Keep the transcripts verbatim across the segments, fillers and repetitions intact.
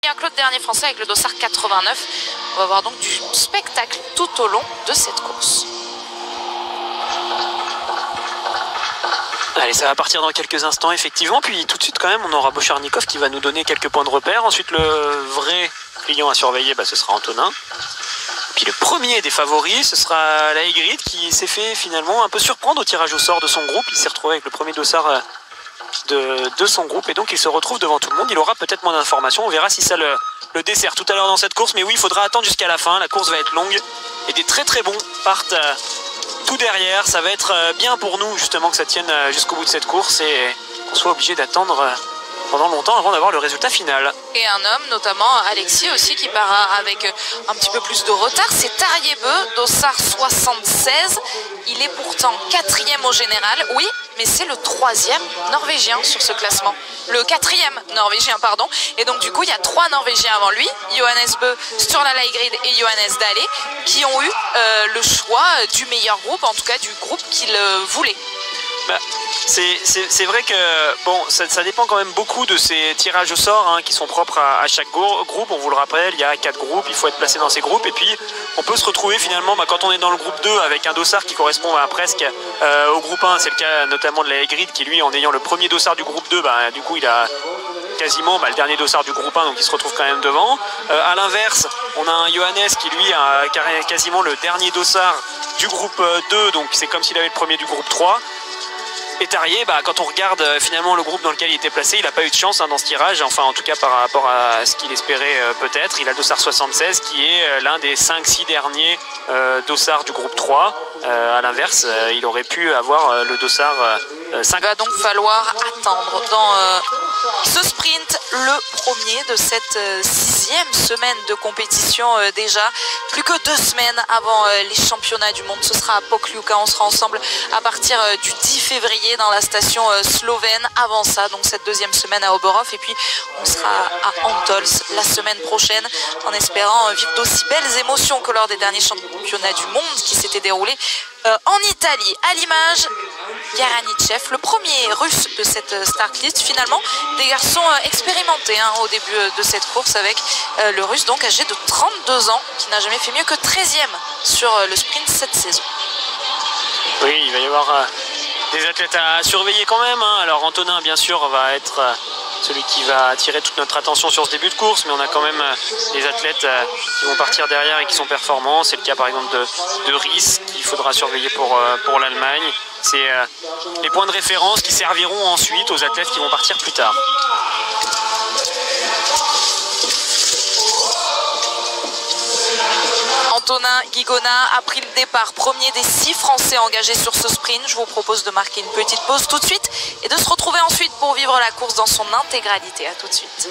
que le dernier français avec le dossard quatre-vingt-neuf. On va avoir donc du spectacle tout au long de cette course. Allez, ça va partir dans quelques instants, effectivement. Puis tout de suite, quand même, on aura Bocharnikov qui va nous donner quelques points de repère. Ensuite, le vrai client à surveiller, bah, ce sera Antonin. Puis le premier des favoris, ce sera la Aigrid qui s'est fait finalement un peu surprendre au tirage au sort de son groupe. Il s'est retrouvé avec le premier dossard de, de son groupe et donc il se retrouve devant tout le monde. Il aura peut-être moins d'informations. On verra si ça le, le dessert tout à l'heure dans cette course. Mais oui, il faudra attendre jusqu'à la fin. La course va être longue et des très très bons partent euh, tout derrière. Ça va être euh, bien pour nous justement que ça tienne euh, jusqu'au bout de cette course et qu'on soit obligé d'attendre euh, pendant longtemps avant d'avoir le résultat final. Et un homme, notamment Alexis aussi, qui part avec un petit peu plus de retard, c'est Tarjebø, dossard soixante-seize. Il est pourtant quatrième au général, oui, mais c'est le troisième norvégien sur ce classement. Le quatrième norvégien, pardon. Et donc du coup, il y a trois norvégiens avant lui, Johannes Bø, Sturla Leigrid et Johannes Dahle, qui ont eu euh, le choix du meilleur groupe, en tout cas du groupe qu'ils euh, voulaient. Bah, c'est vrai que bon, ça, ça dépend quand même beaucoup de ces tirages au sort hein, qui sont propres à, à chaque groupe. On vous le rappelle, il y a quatre groupes, il faut être placé dans ces groupes. Et puis, on peut se retrouver finalement, bah, quand on est dans le groupe deux avec un dossard qui correspond bah, presque euh, au groupe un. C'est le cas notamment de la Aigrid qui, lui, en ayant le premier dossard du groupe deux, bah, du coup, il a quasiment bah, le dernier dossard du groupe un, donc il se retrouve quand même devant. Euh, à l'inverse, on a un Johannes qui, lui, a quasiment le dernier dossard du groupe deux, donc c'est comme s'il avait le premier du groupe trois. Et Tarjebø, bah, quand on regarde euh, finalement le groupe dans lequel il était placé, il n'a pas eu de chance hein, dans ce tirage, enfin en tout cas par rapport à ce qu'il espérait euh, peut-être. Il a le dossard soixante-seize qui est euh, l'un des cinq six derniers euh, dossards du groupe trois. Euh, à l'inverse, euh, il aurait pu avoir euh, le dossard euh, cinq. Il va donc falloir attendre dans euh, ce sprint, le premier de cette euh, sixième semaine de compétition euh, déjà. Plus que deux semaines avant euh, les championnats du monde, ce sera à Pokljuka. On sera ensemble à partir euh, du dix février dans la station euh, slovène. Avant ça, donc cette deuxième semaine à Oberhof, et puis on sera à Antols la semaine prochaine en espérant euh, vivre d'aussi belles émotions que lors des derniers championnats du monde qui s'étaient déroulés euh, en Italie. À l'image, Garanichev, le premier russe de cette euh, start list, finalement des garçons euh, expérimentés hein, au début euh, de cette course avec euh, le russe donc âgé de trente-deux ans qui n'a jamais fait mieux que treizième sur euh, le sprint cette saison. Oui, il va y avoir euh, des athlètes à surveiller quand même. Hein. Alors Antonin, bien sûr, va être euh, celui qui va attirer toute notre attention sur ce début de course, mais on a quand même euh, des athlètes euh, qui vont partir derrière et qui sont performants. C'est le cas par exemple de, de Ries qu'il faudra surveiller pour, euh, pour l'Allemagne. C'est euh, les points de référence qui serviront ensuite aux athlètes qui vont partir plus tard. Antonin Guigona a pris le départ, premier des six Français engagés sur ce sprint. Je vous propose de marquer une petite pause tout de suite et de se retrouver ensuite pour vivre la course dans son intégralité. À tout de suite.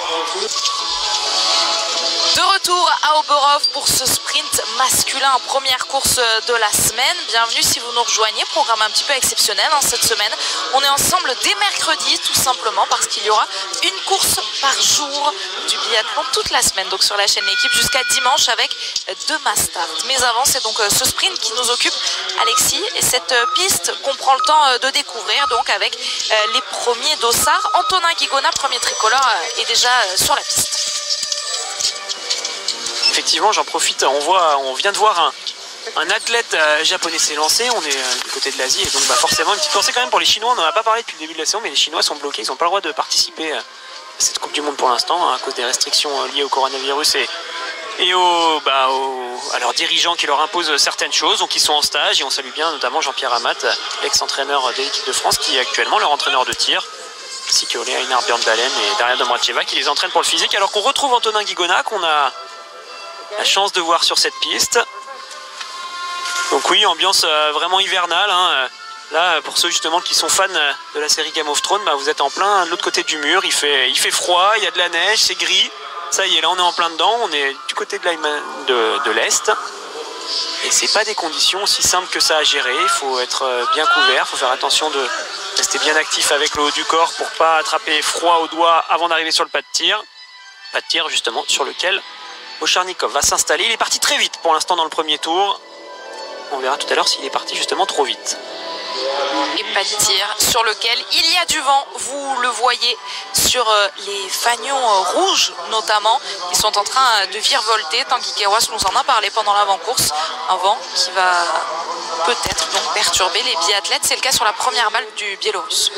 De retour à Oberhof pour ce sprint masculin, première course de la semaine. Bienvenue si vous nous rejoignez, programme un petit peu exceptionnel hein, cette semaine. On est ensemble dès mercredi tout simplement parce qu'il y aura une course par jour du biathlon toute la semaine. Donc sur la chaîne L'équipe jusqu'à dimanche avec deux mass start. Mais avant c'est donc ce sprint qui nous occupe Alexis et cette piste qu'on prend le temps de découvrir donc avec les premiers dossards. Antonin Guigona, premier tricolore, est déjà sur la piste. Effectivement, j'en profite, on, voit, on vient de voir un, un athlète euh, japonais s'est lancé, on est euh, du côté de l'Asie, et donc bah, forcément une petite pensée quand même pour les Chinois. On n'en a pas parlé depuis le début de la saison, mais les Chinois sont bloqués, ils n'ont pas le droit de participer à cette Coupe du Monde pour l'instant, hein, à cause des restrictions euh, liées au coronavirus et, et au, bah, au, à leurs dirigeants qui leur imposent certaines choses, donc ils sont en stage, et on salue bien notamment Jean-Pierre Amat, l'ex-entraîneur de l'équipe de France, qui est actuellement leur entraîneur de tir, ainsi que Ole Einar Bjørndalen et Daria Domracheva qui les entraînent pour le physique, alors qu'on retrouve Antonin Guigona, qu'on a la chance de voir sur cette piste. Donc oui, ambiance euh, vraiment hivernale. Hein. Là, pour ceux justement qui sont fans de la série Game of Thrones, bah, vous êtes en plein de l'autre côté du mur. Il fait, il fait froid, il y a de la neige, c'est gris. Ça y est, là on est en plein dedans. On est du côté de de, de l'Est. Et c'est pas des conditions aussi simples que ça à gérer. Il faut être bien couvert, il faut faire attention de rester bien actif avec le haut du corps pour pas attraper froid au doigt avant d'arriver sur le pas de tir. Pas de tir justement sur lequel Bocharnikov va s'installer. Il est parti très vite pour l'instant dans le premier tour. On verra tout à l'heure s'il est parti justement trop vite. Et pas de tir sur lequel il y a du vent. Vous le voyez sur les fanions rouges notamment. Ils sont en train de virevolter. Tanguy Kewas nous en a parlé pendant l'avant-course. Un vent qui va peut-être donc perturber les biathlètes. C'est le cas sur la première balle du Biélorusse.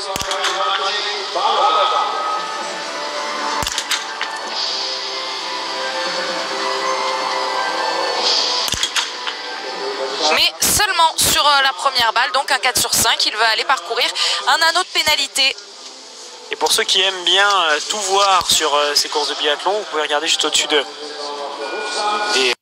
Mais seulement sur la première balle, donc un quatre sur cinq, il va aller parcourir un anneau de pénalité. Et pour ceux qui aiment bien tout voir sur ces courses de biathlon, vous pouvez regarder juste au-dessus de des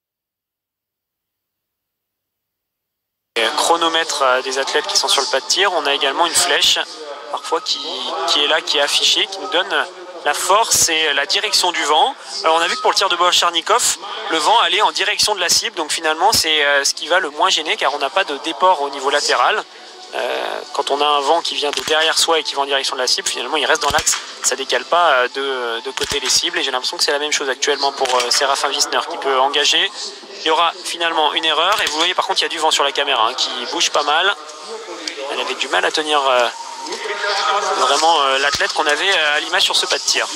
chronomètres des athlètes qui sont sur le pas de tir. On a également une flèche parfois qui, qui est là, qui est affichée, qui nous donne la force et la direction du vent. Alors on a vu que pour le tir de Bocharnikov, le vent allait en direction de la cible, donc finalement c'est ce qui va le moins gêner car on n'a pas de déport au niveau latéral. Euh, quand on a un vent qui vient de derrière soi et qui va en direction de la cible, finalement il reste dans l'axe, ça décale pas de, de côté les cibles, et j'ai l'impression que c'est la même chose actuellement pour euh, Séraphin Wisner qui peut engager. Il y aura finalement une erreur, et vous voyez par contre il y a du vent sur la caméra hein, qui bouge pas mal. Elle avait du mal à tenir euh, vraiment euh, l'athlète qu'on avait euh, à l'image sur ce pas de tir.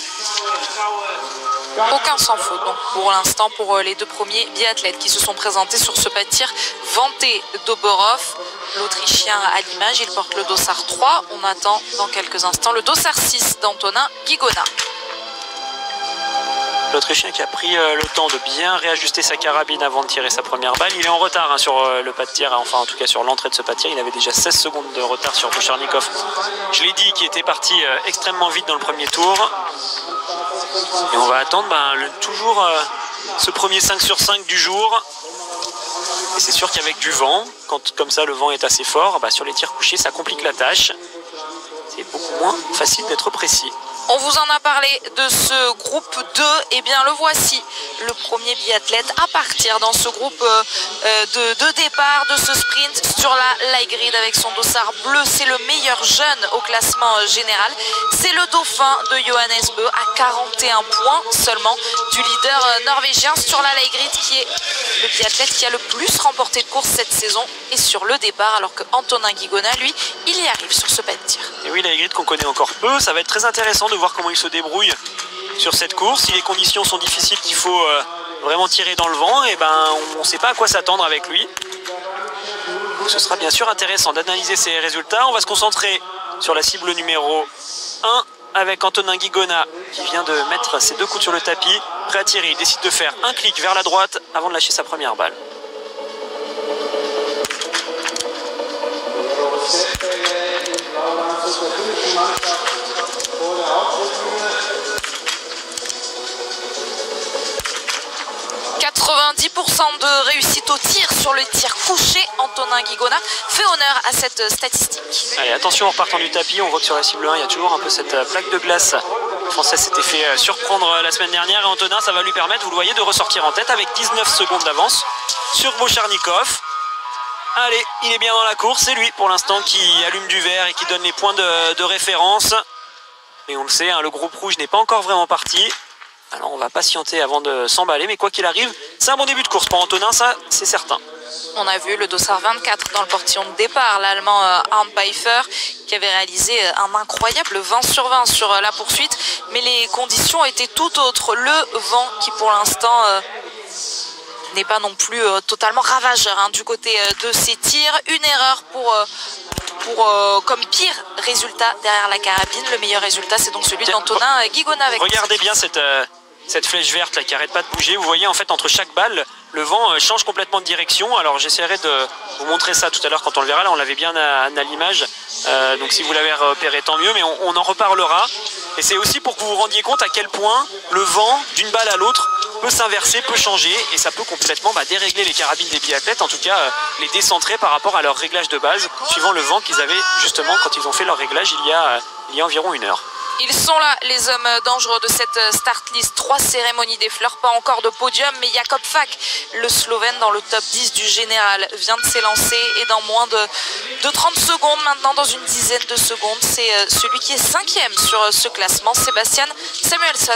Aucun sans faute donc pour l'instant pour les deux premiers biathlètes qui se sont présentés sur ce pas de tir vanté d'Oborov. L'Autrichien à l'image, il porte le dossard trois. On attend dans quelques instants le dossard six d'Antonin Guigona. L'Autrichien qui a pris euh, le temps de bien réajuster sa carabine avant de tirer sa première balle. Il est en retard hein, sur euh, le pas de tir, enfin en tout cas sur l'entrée de ce pas de tir. Il avait déjà seize secondes de retard sur Bocharnikov. Je l'ai dit, qui était parti euh, extrêmement vite dans le premier tour. Et on va attendre ben, le, toujours euh, ce premier cinq sur cinq du jour. Et c'est sûr qu'avec du vent, quand comme ça le vent est assez fort, bah, sur les tirs couchés ça complique la tâche. C'est beaucoup moins facile d'être précis. On vous en a parlé de ce groupe deux, et eh bien le voici, le premier biathlète à partir dans ce groupe euh, de, de départ de ce sprint sur la light grid avec son dossard bleu. C'est le meilleur jeune au classement général. C'est le dauphin de Johannes Bö à quarante et un points seulement du leader norvégien sur la light grid, qui est le biathlète qui a le plus remporté de course cette saison et sur le départ, alors que Antonin Guigona, lui, il y arrive sur ce pas de tir. Et oui, la light grid qu'on connaît encore peu, ça va être très intéressant de voir comment il se débrouille sur cette course. Si les conditions sont difficiles, qu'il faut euh, vraiment tirer dans le vent, et ben on ne sait pas à quoi s'attendre avec lui. Donc ce sera bien sûr intéressant d'analyser ses résultats. On va se concentrer sur la cible numéro un avec Antonin Guigona qui vient de mettre ses deux coudes sur le tapis, prêt à tirer. Il décide de faire un clic vers la droite avant de lâcher sa première balle. quatre-vingt-dix pour cent de réussite au tir sur le tir couché. Antonin Guigona fait honneur à cette statistique. Allez, attention en repartant du tapis, on voit que sur la cible un, il y a toujours un peu cette plaque de glace. Le Français s'était fait surprendre la semaine dernière, et Antonin, ça va lui permettre, vous le voyez, de ressortir en tête avec dix-neuf secondes d'avance sur Bocharnikov. Allez, il est bien dans la course, c'est lui pour l'instant qui allume du vert et qui donne les points de, de référence. Et on le sait, hein, le groupe rouge n'est pas encore vraiment parti. Alors on va patienter avant de s'emballer, mais quoi qu'il arrive, c'est un bon début de course pour Antonin, ça c'est certain. On a vu le dossard vingt-quatre dans le portillon de départ, l'Allemand Arndt Pfeiffer, qui avait réalisé un incroyable vingt sur vingt sur la poursuite, mais les conditions étaient tout autres. Le vent qui pour l'instant euh, n'est pas non plus euh, totalement ravageur hein, du côté euh, de ses tirs. Une erreur pour... Euh, Pour, euh, comme pire résultat derrière la carabine. Le meilleur résultat, c'est donc celui d'Antonin Guigona. Avec regardez bien cette, euh, cette flèche verte là, qui arrête pas de bouger. Vous voyez en fait entre chaque balle, le vent euh, change complètement de direction. Alors j'essaierai de vous montrer ça tout à l'heure quand on le verra. Là on l'avait bien à, à l'image. Euh, donc si vous l'avez repéré, tant mieux. Mais on, on en reparlera. Et c'est aussi pour que vous vous rendiez compte à quel point le vent d'une balle à l'autre peut s'inverser, peut changer, et ça peut complètement bah, dérégler les carabines des biathlètes, en tout cas euh, les décentrer par rapport à leur réglage de base, suivant le vent qu'ils avaient justement quand ils ont fait leur réglage il y a, euh, il y a environ une heure. Ils sont là, les hommes dangereux de cette start list. Trois cérémonies des fleurs, pas encore de podium, mais Jakob Fak, le Slovène dans le top dix du général, vient de s'élancer, et dans moins de, de trente secondes, maintenant dans une dizaine de secondes, c'est celui qui est cinquième sur ce classement, Sébastien Samuelsson.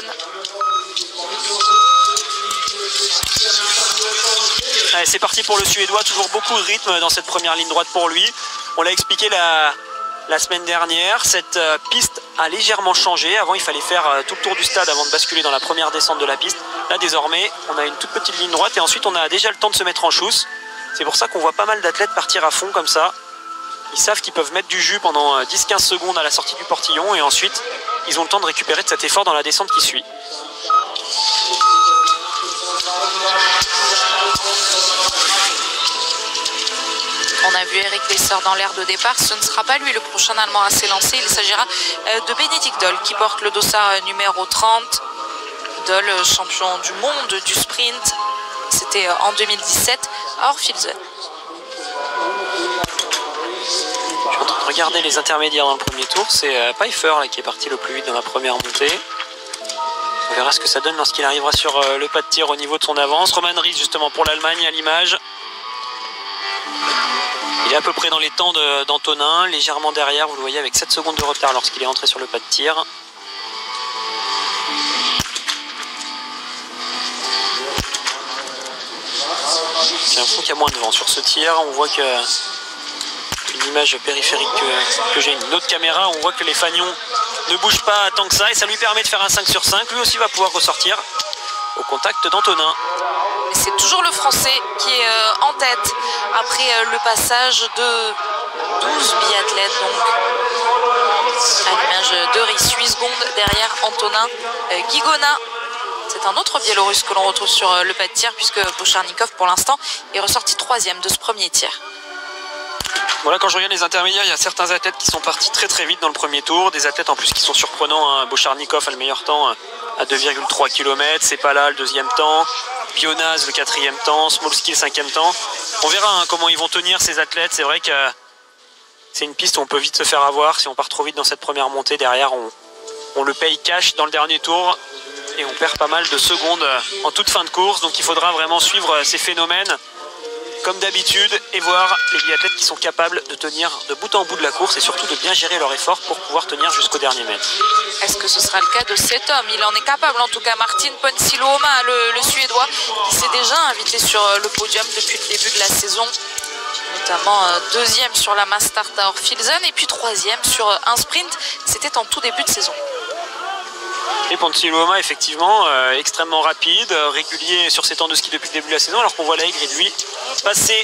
Allez, c'est parti pour le Suédois, toujours beaucoup de rythme dans cette première ligne droite pour lui. On l'a expliqué la, la semaine dernière, cette euh, piste a légèrement changé. Avant, il fallait faire euh, tout le tour du stade avant de basculer dans la première descente de la piste. Là, désormais, on a une toute petite ligne droite et ensuite, on a déjà le temps de se mettre en chousse. C'est pour ça qu'on voit pas mal d'athlètes partir à fond comme ça. Ils savent qu'ils peuvent mettre du jus pendant dix à quinze secondes à la sortie du portillon et ensuite, ils ont le temps de récupérer de cet effort dans la descente qui suit. On a vu Eric Lesser dans l'air de départ. Ce ne sera pas lui le prochain Allemand à s'élancer. Il s'agira de Bénédicte Doll qui porte le dossard numéro trente. Doll, champion du monde du sprint. C'était en deux mille dix-sept à Orfilsen. Je suis en train de regarder les intermédiaires dans le premier tour. C'est Pfeiffer là, qui est parti le plus vite dans la première montée. On verra ce que ça donne lorsqu'il arrivera sur le pas de tir au niveau de son avance. Roman Ries justement pour l'Allemagne à l'image. Il est à peu près dans les temps d'Antonin, légèrement derrière, vous le voyez avec sept secondes de retard lorsqu'il est entré sur le pas de tir. J'ai l'impression qu'il y a moins de vent sur ce tir. On voit que une image périphérique que, que j'ai, une autre caméra, on voit que les fanions ne bougent pas tant que ça et ça lui permet de faire un cinq sur cinq. Lui aussi va pouvoir ressortir au contact d'Antonin. C'est toujours le Français qui est euh, en tête après euh, le passage de douze biathlètes. Donc, à l'image de Ries, huit secondes derrière Antonin euh, Guigona. C'est un autre Biélorusse que l'on retrouve sur euh, le pas de tir puisque Bocharnikov, pour l'instant, est ressorti troisième de ce premier tir. Voilà, quand je regarde les intermédiaires, il y a certains athlètes qui sont partis très très vite dans le premier tour. Des athlètes en plus qui sont surprenants. Hein. Bocharnikov a le meilleur temps à deux virgule trois kilomètres. C'est pas là le deuxième temps. Bionaz le quatrième temps, Smolski le cinquième temps. On verra hein, comment ils vont tenir ces athlètes. C'est vrai que c'est une piste où on peut vite se faire avoir. Si on part trop vite dans cette première montée, derrière on, on le paye cash dans le dernier tour et on perd pas mal de secondes en toute fin de course. Donc il faudra vraiment suivre ces phénomènes comme d'habitude et voir les biathlètes qui sont capables de tenir de bout en bout de la course et surtout de bien gérer leur effort pour pouvoir tenir jusqu'au dernier mètre. Est-ce que ce sera le cas de cet homme? Il en est capable en tout cas. Martin Ponsiluoma, le, le Suédois, qui s'est déjà invité sur le podium depuis le début de la saison, notamment euh, deuxième sur la Mass Start à Orfilsen et puis troisième sur euh, un sprint. C'était en tout début de saison. Et Ponsiluoma, effectivement, euh, extrêmement rapide, euh, régulier sur ses temps de ski depuis le début de la saison, alors qu'on voit l'Aigrid, lui, passer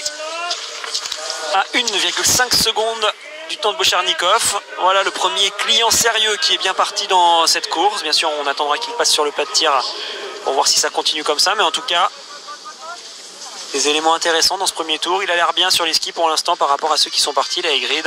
à une virgule cinq secondes du temps de Bocharnikov. Voilà le premier client sérieux qui est bien parti dans cette course. Bien sûr, on attendra qu'il passe sur le pas de tir pour voir si ça continue comme ça, mais en tout cas, des éléments intéressants dans ce premier tour. Il a l'air bien sur les skis pour l'instant par rapport à ceux qui sont partis, l'Aigrid.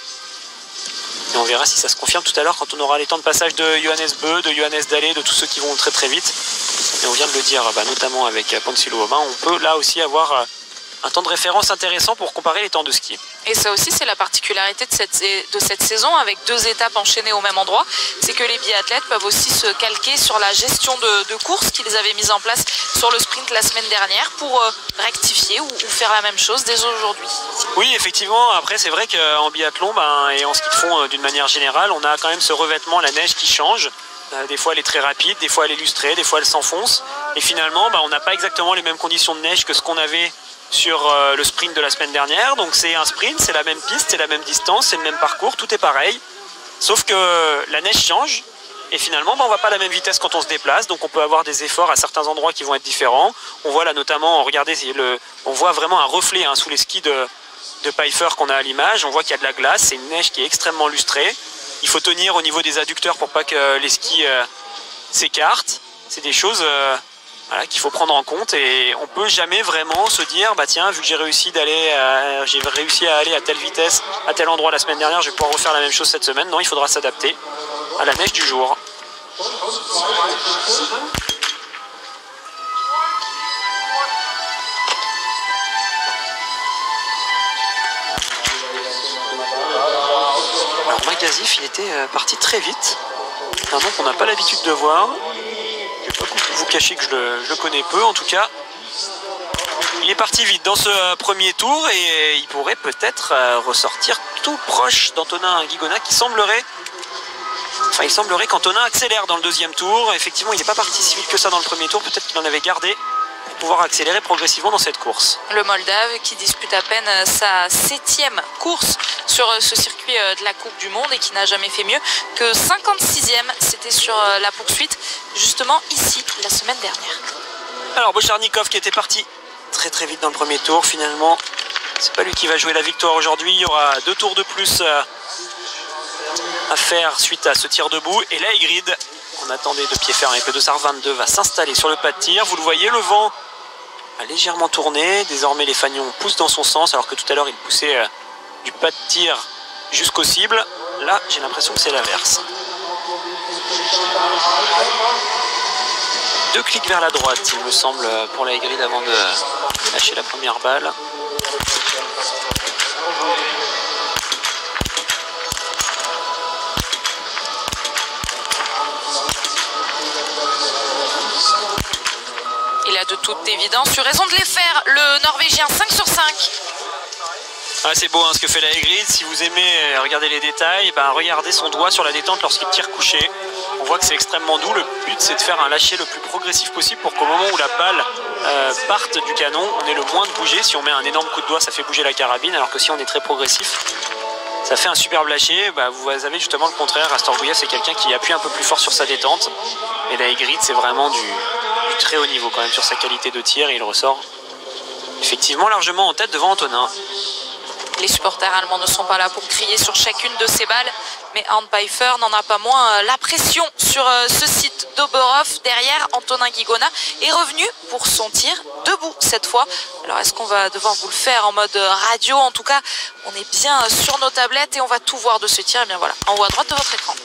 Et on verra si ça se confirme tout à l'heure quand on aura les temps de passage de Johannes Bö, de Johannes Dalle, de tous ceux qui vont très très vite. Et on vient de le dire, bah, notamment avec Ponsiluoma, on peut là aussi avoir un temps de référence intéressant pour comparer les temps de ski. Et ça aussi, c'est la particularité de cette, de cette saison avec deux étapes enchaînées au même endroit. C'est que les biathlètes peuvent aussi se calquer sur la gestion de, de course qu'ils avaient mise en place sur le sprint la semaine dernière pour euh, rectifier ou, ou faire la même chose dès aujourd'hui. Oui, effectivement. Après, c'est vrai qu'en biathlon ben, et en ski de fond euh, d'une manière générale, on a quand même ce revêtement, la neige qui change. Euh, des fois, elle est très rapide, des fois, elle est lustrée, des fois, elle s'enfonce. Et finalement, ben, on n'a pas exactement les mêmes conditions de neige que ce qu'on avait sur euh, le sprint de la semaine dernière. Donc c'est un sprint, c'est la même piste, c'est la même distance, c'est le même parcours, tout est pareil. Sauf que la neige change et finalement bah, on ne va pas à la même vitesse quand on se déplace. Donc on peut avoir des efforts à certains endroits qui vont être différents. On voit là notamment, regardez, le, on voit vraiment un reflet hein, sous les skis de, de Pfeiffer qu'on a à l'image. On voit qu'il y a de la glace, c'est une neige qui est extrêmement lustrée. Il faut tenir au niveau des adducteurs pour pas que les skis euh, s'écartent. C'est des choses... Euh, Voilà, qu'il faut prendre en compte et on peut jamais vraiment se dire bah tiens vu que j'ai réussi d'aller euh, j'ai réussi à aller à telle vitesse à tel endroit la semaine dernière, je vais pouvoir refaire la même chose cette semaine. Non, il faudra s'adapter à la neige du jour. Alors Magazif, il était parti très vite, un nom qu'on n'a pas l'habitude de voir. Je ne vais pas vous cacher que je le, je le connais peu, en tout cas. Il est parti vite dans ce premier tour et il pourrait peut-être ressortir tout proche d'Antonin Guigona qui semblerait... Enfin, il semblerait qu'Antonin accélère dans le deuxième tour. Effectivement, il n'est pas parti si vite que ça dans le premier tour. Peut-être qu'il en avait gardé pour pouvoir accélérer progressivement dans cette course. Le Moldave qui dispute à peine sa septième course sur ce circuit de la Coupe du Monde et qui n'a jamais fait mieux que cinquante-sixième. C'était sur la poursuite justement ici la semaine dernière. Alors Bocharnikov qui était parti très très vite dans le premier tour, finalement c'est pas lui qui va jouer la victoire aujourd'hui. Il y aura deux tours de plus à faire suite à ce tir debout. Et là Aigrid, on attendait de pied ferme avec le Dossard vingt-deux, va s'installer sur le pas de tir. Vous le voyez, le vent a légèrement tourné. Désormais les fanions poussent dans son sens alors que tout à l'heure il poussait du pas de tir jusqu'au cible. Là j'ai l'impression que c'est l'inverse. Deux clics vers la droite il me semble pour la Aigrid avant de lâcher la première balle. Il a de toute évidence eu raison de les faire, le Norvégien cinq sur cinq. Ah, c'est beau hein, ce que fait la Aigrid. Si vous aimez regarder les détails, ben, regardez son doigt sur la détente lorsqu'il tire couché. On voit que c'est extrêmement doux. Le but c'est de faire un lâcher le plus progressif possible pour qu'au moment où la balle euh, parte du canon, on ait le moins de bouger. Si on met un énorme coup de doigt, ça fait bouger la carabine, alors que si on est très progressif, ça fait un superbe lâcher. Bah, vous avez justement le contraire. Rastorgouyev c'est quelqu'un qui appuie un peu plus fort sur sa détente. Et la Aigrid c'est vraiment du, du très haut niveau quand même sur sa qualité de tir. Et il ressort effectivement largement en tête devant Antonin. Les supporters allemands ne sont pas là pour crier sur chacune de ces balles, mais Arnd Pfeiffer n'en a pas moins la pression sur ce site d'Oberhof. Derrière, Antonin Guigona est revenu pour son tir debout cette fois. Alors est-ce qu'on va devoir vous le faire en mode radio? En tout cas, on est bien sur nos tablettes et on va tout voir de ce tir. Et bien voilà, en haut à droite de votre écran.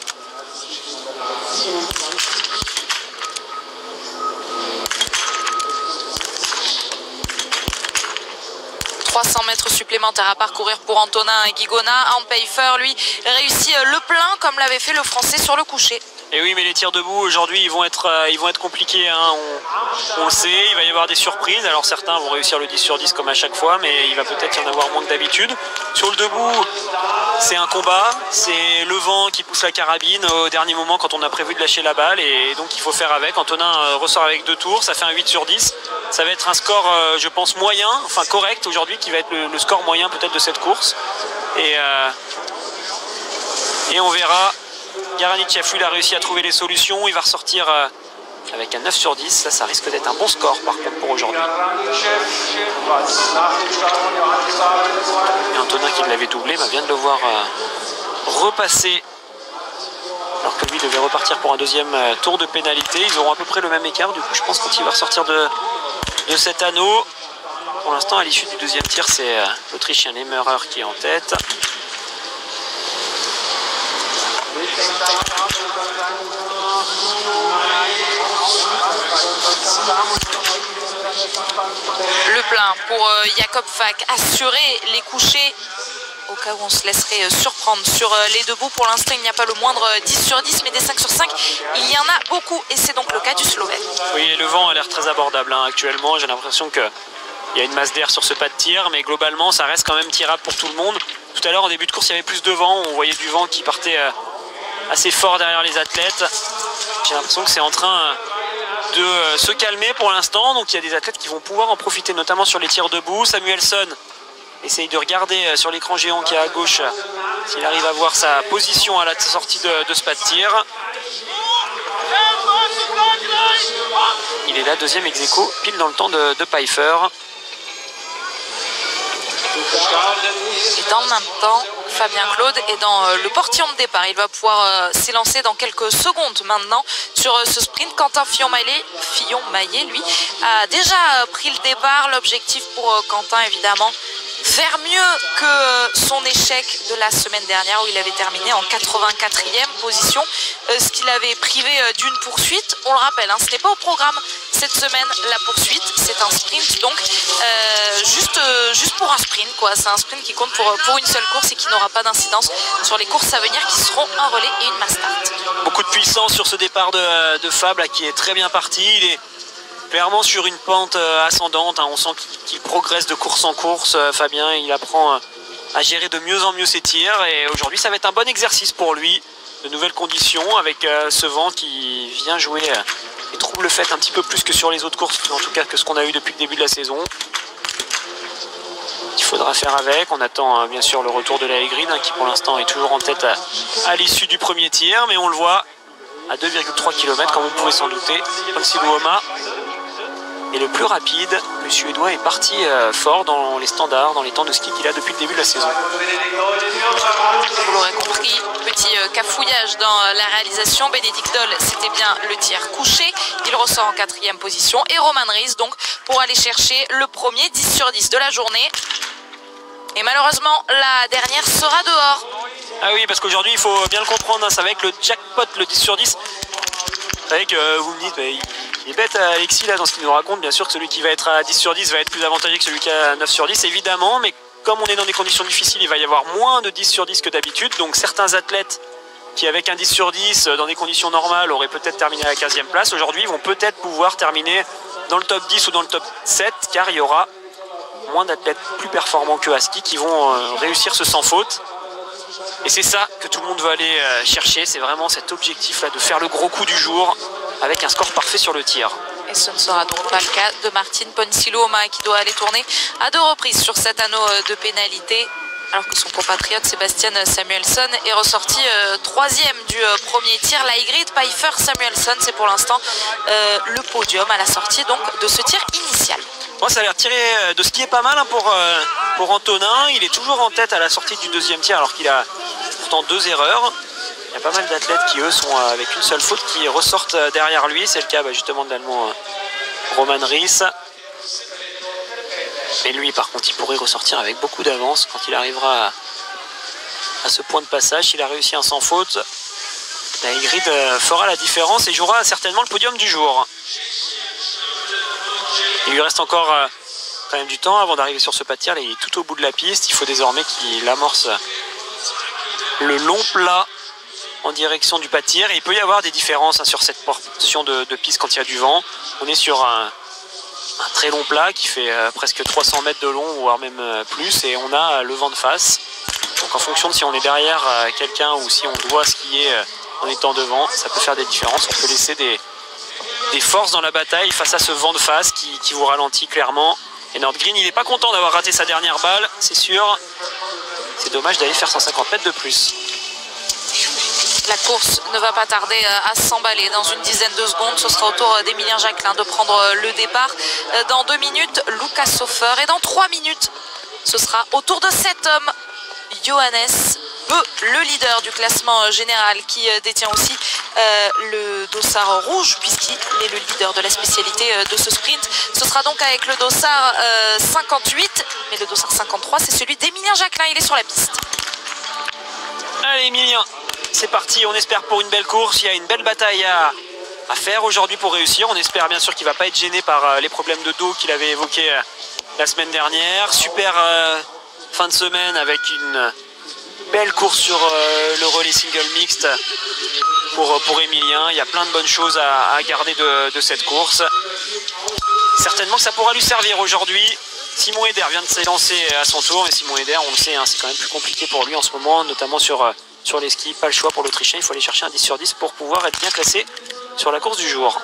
trois cents mètres supplémentaires à parcourir pour Antonin Guigona. Arnd Pfeiffer, lui, réussit le plein comme l'avait fait le Français sur le coucher. Et oui, mais les tirs debout aujourd'hui ils vont être, euh, ils vont être compliqués, hein. on, on le sait, il va y avoir des surprises. Alors certains vont réussir le dix sur dix comme à chaque fois, mais il va peut-être y en avoir moins que d'habitude. Sur le debout, c'est un combat, c'est le vent qui pousse la carabine au dernier moment quand on a prévu de lâcher la balle, et donc il faut faire avec. Antonin euh, ressort avec deux tours, ça fait un huit sur dix. Ça va être un score, euh, je pense, moyen, enfin correct aujourd'hui, qui va être le, le score moyen peut-être de cette course. Et, euh, et on verra. Garanit Chiaflu a réussi à trouver les solutions. Il va ressortir euh, avec un neuf sur dix. Ça, ça risque d'être un bon score par contre pour aujourd'hui. Et Antonin qui l'avait doublé bah, vient de le voir euh, repasser. Alors que lui devait repartir pour un deuxième euh, tour de pénalité. Ils auront à peu près le même écart. Du coup, je pense quand il va ressortir de, de cet anneau. Pour l'instant, à l'issue du deuxième tir, c'est euh, l'Autrichien Lemmerer qui est en tête. Le plein pour euh, Jakob Fak, assurer les couchers au cas où on se laisserait euh, surprendre sur euh, les debout. Pour l'instant il n'y a pas le moindre euh, dix sur dix, mais des cinq sur cinq il y en a beaucoup, et c'est donc le cas du Slovène. Oui, et le vent a l'air très abordable hein, actuellement. J'ai l'impression que il y a une masse d'air sur ce pas de tir, mais globalement ça reste quand même tirable pour tout le monde. Tout à l'heure en début de course il y avait plus de vent, on voyait du vent qui partait euh, assez fort derrière les athlètes. J'ai l'impression que c'est en train de euh, se calmer pour l'instant, donc il y a des athlètes qui vont pouvoir en profiter, notamment sur les tirs debout. Samuelsson essaye de regarder euh, sur l'écran géant qui est à gauche euh, s'il arrive à voir sa position à la sortie de, de ce pas de tir. Il est là, deuxième ex-aequo, pile dans le temps de, de Pfeiffer. Et dans le même temps, Fabien Claude est dans euh, le portillon de départ. Il va pouvoir euh, s'élancer dans quelques secondes maintenant sur euh, ce sprint. Quentin Fillon-Maillet, Fillon-Maillet, lui, a déjà euh, pris le départ. L'objectif pour euh, Quentin, évidemment, faire mieux que euh, son échec de la semaine dernière où il avait terminé en quatre-vingt-quatrième position, euh, ce qui l'avait privé euh, d'une poursuite. On le rappelle, hein, ce n'est pas au programme cette semaine la poursuite, c'est un sprint, donc euh, juste, euh, juste pour un sprint, quoi. C'est un sprint qui compte pour, pour une seule course et qui n'aura pas d'incidence sur les courses à venir qui seront un relais et une mass start. Beaucoup de puissance sur ce départ de, de Fab là, qui est très bien parti. Il est clairement sur une pente ascendante, hein. On sent qu'il progresse de course en course. Fabien, il apprend à gérer de mieux en mieux ses tirs, et aujourd'hui ça va être un bon exercice pour lui. De nouvelles conditions avec ce vent qui vient jouer les troubles faits un petit peu plus que sur les autres courses, en tout cas que ce qu'on a eu depuis le début de la saison. Il faudra faire avec. On attend hein, bien sûr le retour de la Hagrid hein, qui pour l'instant est toujours en tête à, à l'issue du premier tir, mais on le voit à deux virgule trois kilomètres comme vous pouvez s'en douter. Ponsi Luoma est le plus rapide. Le Suédois est parti euh, fort dans les standards, dans les temps de ski qu'il a depuis le début de la saison. Vous l'aurez compris, petit euh, cafouillage dans euh, la réalisation. Bénédicte Doll, c'était bien le tir couché. Il ressort en quatrième position. Et Roman Ries, donc, pour aller chercher le premier dix sur dix de la journée. Et malheureusement, la dernière sera dehors. Ah oui, parce qu'aujourd'hui, il faut bien le comprendre, hein, ça va être le jackpot, le dix sur dix. Vous savez que euh, vous me dites, bah, il, il est bête Alexis là dans ce qu'il nous raconte. Bien sûr que celui qui va être à dix sur dix va être plus avantagé que celui qui a neuf sur dix, évidemment. Mais comme on est dans des conditions difficiles, il va y avoir moins de dix sur dix que d'habitude. Donc certains athlètes qui, avec un dix sur dix, dans des conditions normales, auraient peut-être terminé à la quinzième place, aujourd'hui vont peut-être pouvoir terminer dans le top dix ou dans le top sept, car il y aura moins d'athlètes plus performants que à ski qui vont euh, réussir ce sans faute. Et c'est ça que tout le monde va aller euh, chercher, c'est vraiment cet objectif là de faire le gros coup du jour avec un score parfait sur le tir. Et ce ne sera donc pas le cas de Martin Ponsi Luoma qui doit aller tourner à deux reprises sur cet anneau de pénalité, alors que son compatriote Sébastien Samuelsson est ressorti euh, troisième du euh, premier tir. La Hagrid, Pfeiffer, Samuelsson, c'est pour l'instant euh, le podium à la sortie donc de ce tir initial. Moi, ça a l'air tiré de skier pas mal hein, pour, euh, pour Antonin. Il est toujours en tête à la sortie du deuxième tir alors qu'il a pourtant deux erreurs. Il y a pas mal d'athlètes qui eux sont euh, avec une seule faute qui ressortent euh, derrière lui. C'est le cas bah, justement de l'Allemand euh, Roman Ries. Et lui par contre il pourrait ressortir avec beaucoup d'avance quand il arrivera à, à ce point de passage. S'il a réussi un sans faute, la Hagrid euh, fera la différence et jouera certainement le podium du jour. Il lui reste encore euh, quand même du temps avant d'arriver sur ce pas de tir. Là, il est tout au bout de la piste. Il faut désormais qu'il amorce le long plat en direction du pas de tir. Et il peut y avoir des différences hein, sur cette portion de, de piste quand il y a du vent. On est sur un, un très long plat qui fait euh, presque trois cents mètres de long, voire même euh, plus. Et on a euh, le vent de face. Donc en fonction de si on est derrière euh, quelqu'un ou si on doit skier euh, en étant devant, ça peut faire des différences. On peut laisser des... des forces dans la bataille face à ce vent de face qui, qui vous ralentit clairement. Et Nordgren, il n'est pas content d'avoir raté sa dernière balle, c'est sûr. C'est dommage d'aller faire cent cinquante mètres de plus. La course ne va pas tarder à s'emballer dans une dizaine de secondes. Ce sera au tour d'Emilien Jacquelin de prendre le départ. Dans deux minutes, Lucas Soffer. Et dans trois minutes, ce sera au tour de cet homme, Johannes Bö, le leader du classement général, qui détient aussi euh, le dossard rouge puisqu'il est le leader de la spécialité de ce sprint. Ce sera donc avec le dossard euh, cinquante-huit, mais le dossard cinquante-trois c'est celui d'Emilien Jacquelin, il est sur la piste. Allez Emilien, c'est parti, on espère pour une belle course. Il y a une belle bataille à, à faire aujourd'hui pour réussir. On espère bien sûr qu'il ne va pas être gêné par euh, les problèmes de dos qu'il avait évoqués euh, la semaine dernière. Super euh, fin de semaine avec une belle course sur euh, le relais single mixte pour, pour Emilien. Il y a plein de bonnes choses à, à garder de, de cette course. Certainement que ça pourra lui servir aujourd'hui. Simon Eder vient de s'élancer à son tour, mais Simon Eder, on le sait, hein, c'est quand même plus compliqué pour lui en ce moment, notamment sur, euh, sur les skis. Pas le choix pour l'Autrichien, il faut aller chercher un dix sur dix pour pouvoir être bien classé sur la course du jour.